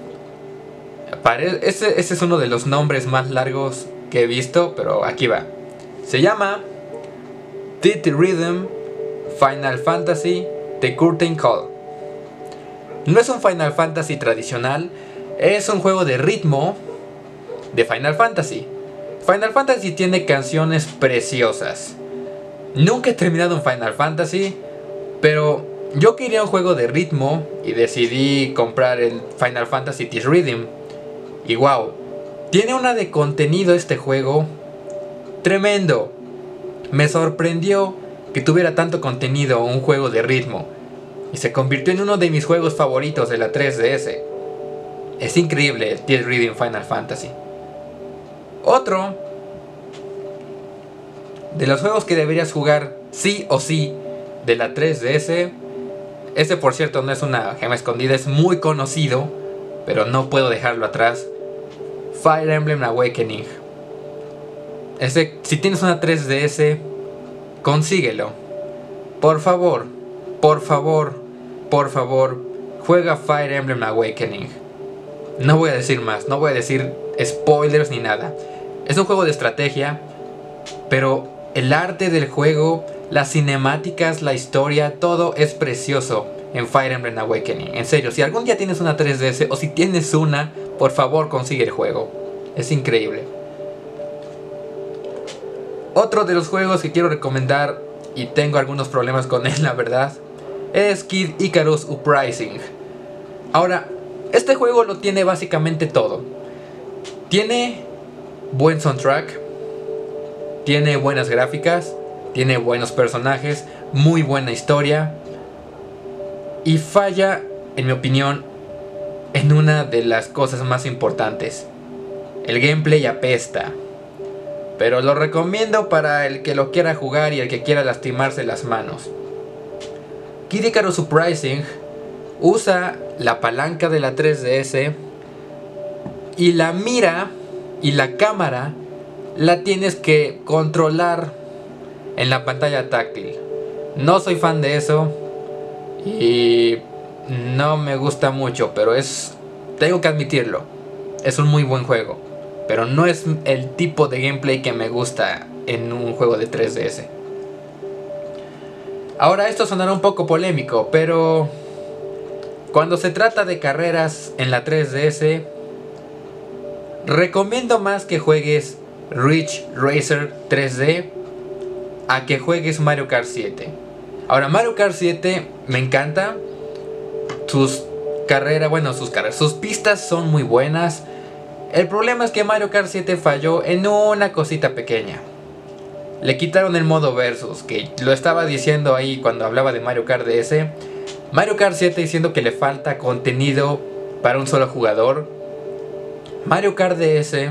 ese es uno de los nombres más largos que he visto, pero aquí va. Se llama Theatrhythm Final Fantasy The Curtain Call. No es un Final Fantasy tradicional, es un juego de ritmo de Final Fantasy. Final Fantasy tiene canciones preciosas. Nunca he terminado un Final Fantasy, pero yo quería un juego de ritmo y decidí comprar el Final Fantasy Theatrhythm. Y wow, tiene una de contenido este juego tremendo. Me sorprendió que tuviera tanto contenido un juego de ritmo y se convirtió en uno de mis juegos favoritos de la 3DS. Es increíble el Theatrhythm Final Fantasy. Otro de los juegos que deberías jugar sí o sí de la 3DS. Este por cierto no es una gema escondida, es muy conocido, pero no puedo dejarlo atrás. Fire Emblem Awakening. Si tienes una 3DS, consíguelo. Por favor, juega Fire Emblem Awakening. No voy a decir más, no voy a decir spoilers ni nada. Es un juego de estrategia, pero el arte del juego, las cinemáticas, la historia, todo es precioso en Fire Emblem Awakening. En serio, si algún día tienes una 3DS o si tienes una, por favor consigue el juego. Es increíble. Otro de los juegos que quiero recomendar, y tengo algunos problemas con él la verdad, es Kid Icarus Uprising. Ahora, este juego lo tiene básicamente todo. Tiene buen soundtrack, tiene buenas gráficas, tiene buenos personajes, muy buena historia. Y falla, en mi opinión, en una de las cosas más importantes. El gameplay apesta. Pero lo recomiendo para el que lo quiera jugar y el que quiera lastimarse las manos. Kid Icarus Uprising usa la palanca de la 3DS y la mira y la cámara la tienes que controlar en la pantalla táctil. No soy fan de eso y no me gusta mucho, pero tengo que admitirlo, es un muy buen juego, pero no es el tipo de gameplay que me gusta en un juego de 3DS. Ahora esto sonará un poco polémico, pero cuando se trata de carreras en la 3DS, recomiendo más que juegues Ridge Racer 3D a que juegues Mario Kart 7. Ahora, Mario Kart 7 me encanta. Sus pistas son muy buenas. El problema es que Mario Kart 7 falló en una cosita pequeña. Le quitaron el modo versus, que lo estaba diciendo ahí cuando hablaba de Mario Kart DS. Mario Kart 7 diciendo que le falta contenido para un solo jugador. Mario Kart DS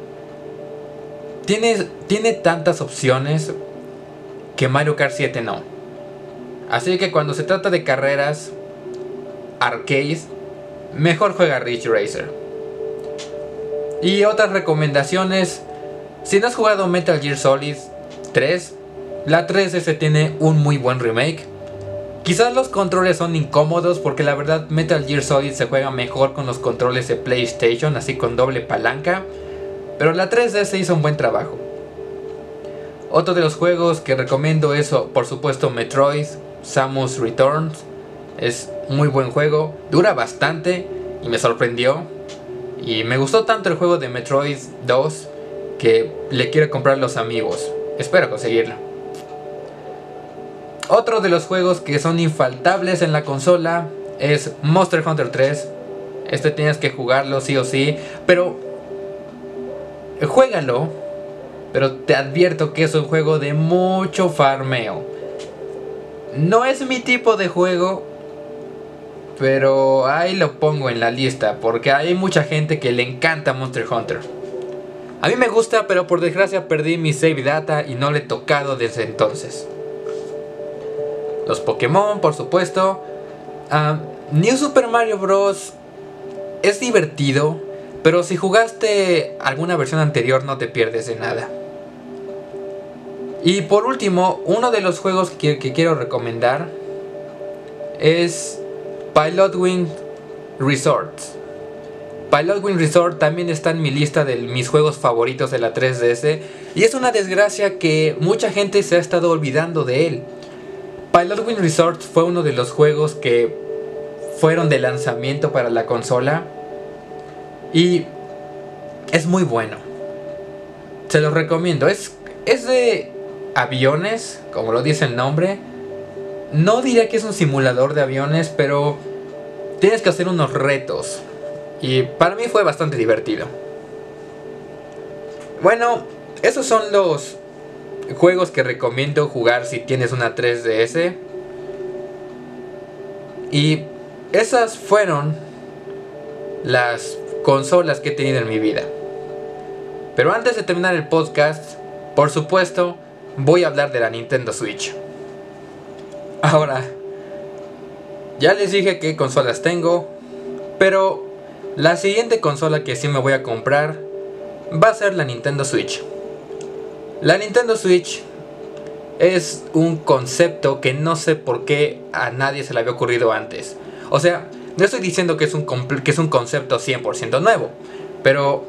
tiene tantas opciones que Mario Kart 7 no. Así que cuando se trata de carreras arcade, mejor juega Ridge Racer. Y otras recomendaciones: si no has jugado Metal Gear Solid 3, la 3DS tiene un muy buen remake. Quizás los controles son incómodos, porque la verdad Metal Gear Solid se juega mejor con los controles de PlayStation, así con doble palanca, pero la 3DS hizo un buen trabajo. Otro de los juegos que recomiendo es, por supuesto, Metroid Samus Returns. Es muy buen juego, dura bastante y me sorprendió. Y me gustó tanto el juego de Metroid 2 que le quiero comprar a los amigos. Espero conseguirlo. Otro de los juegos que son infaltables en la consola es Monster Hunter 3. Este tienes que jugarlo sí o sí, pero juégalo, pero te advierto que es un juego de mucho farmeo. No es mi tipo de juego, pero ahí lo pongo en la lista porque hay mucha gente que le encanta Monster Hunter. A mí me gusta, pero por desgracia perdí mi save data y no le he tocado desde entonces. Los Pokémon, por supuesto. New Super Mario Bros. Es divertido, pero si jugaste alguna versión anterior no te pierdes de nada. Y por último, uno de los juegos que quiero recomendar es Pilotwings Resort. Pilotwings Resort también está en mi lista de mis juegos favoritos de la 3DS. Y es una desgracia que mucha gente se ha estado olvidando de él. Pilotwings Resort fue uno de los juegos que fueron de lanzamiento para la consola. Y es muy bueno. Se los recomiendo. Es de aviones, como lo dice el nombre. No diría que es un simulador de aviones, pero tienes que hacer unos retos. Y para mí fue bastante divertido. Bueno, esos son los juegos que recomiendo jugar si tienes una 3DS. Y esas fueron las consolas que he tenido en mi vida. Pero antes de terminar el podcast, por supuesto, voy a hablar de la Nintendo Switch. Ahora, ya les dije qué consolas tengo, pero la siguiente consola que sí me voy a comprar va a ser la Nintendo Switch. La Nintendo Switch es un concepto que no sé por qué a nadie se le había ocurrido antes. O sea, no estoy diciendo que es un concepto 100% nuevo, pero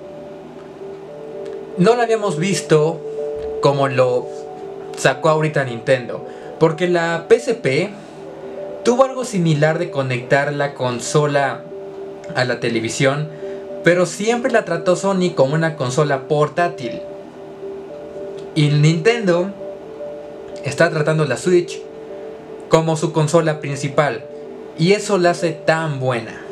no lo habíamos visto como lo sacó ahorita Nintendo. Porque la PSP tuvo algo similar de conectar la consola a la televisión, pero siempre la trató Sony como una consola portátil. Y Nintendo está tratando la Switch como su consola principal, y eso la hace tan buena.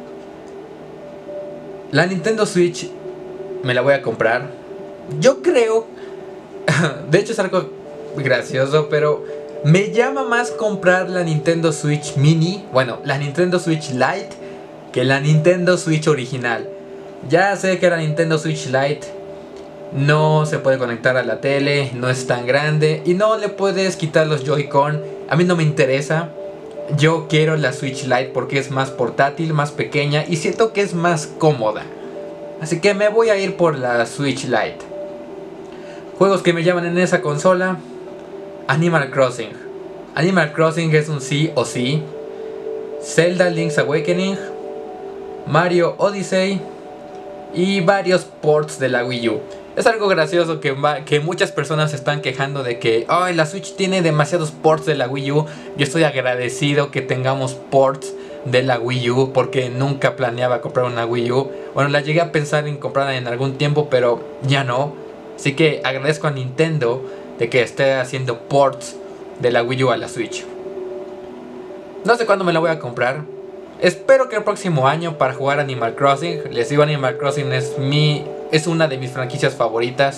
La Nintendo Switch me la voy a comprar. Yo creo, de hecho es algo gracioso, pero me llama más comprar la Nintendo Switch Mini, bueno, la Nintendo Switch Lite, que la Nintendo Switch original. Ya sé que la Nintendo Switch Lite no se puede conectar a la tele, no es tan grande y no le puedes quitar los Joy-Con. A mí no me interesa. Yo quiero la Switch Lite porque es más portátil, más pequeña y siento que es más cómoda. Así que me voy a ir por la Switch Lite. Juegos que me llaman en esa consola: Animal Crossing. Animal Crossing es un sí o sí. Zelda Link's Awakening, Mario Odyssey y varios ports de la Wii U. Es algo gracioso que muchas personas se están quejando de que la Switch tiene demasiados ports de la Wii U. Yo estoy agradecido que tengamos ports de la Wii U porque nunca planeaba comprar una Wii U. Bueno, la llegué a pensar en comprarla en algún tiempo, pero ya no. Así que agradezco a Nintendo de que esté haciendo ports de la Wii U a la Switch. No sé cuándo me la voy a comprar. Espero que el próximo año para jugar Animal Crossing. Les digo, Animal Crossing es una de mis franquicias favoritas.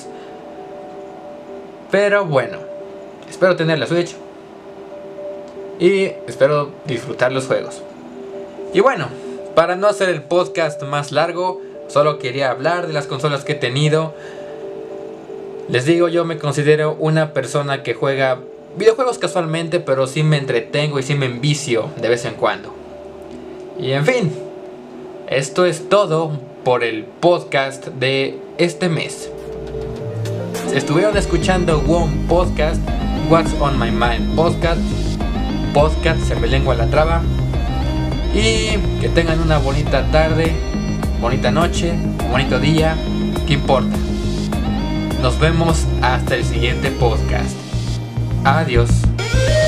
Pero bueno, espero tener la Switch y espero disfrutar los juegos. Y bueno, para no hacer el podcast más largo, solo quería hablar de las consolas que he tenido. Les digo, yo me considero una persona que juega videojuegos casualmente, pero sí me entretengo y sí me envicio de vez en cuando. Y en fin, esto es todo por el podcast de este mes. Estuvieron escuchando WOM Podcast, What's on My Mind Podcast, se me lengua la traba. Y que tengan una bonita tarde, bonita noche, bonito día, ¿qué importa? Nos vemos hasta el siguiente podcast. Adiós.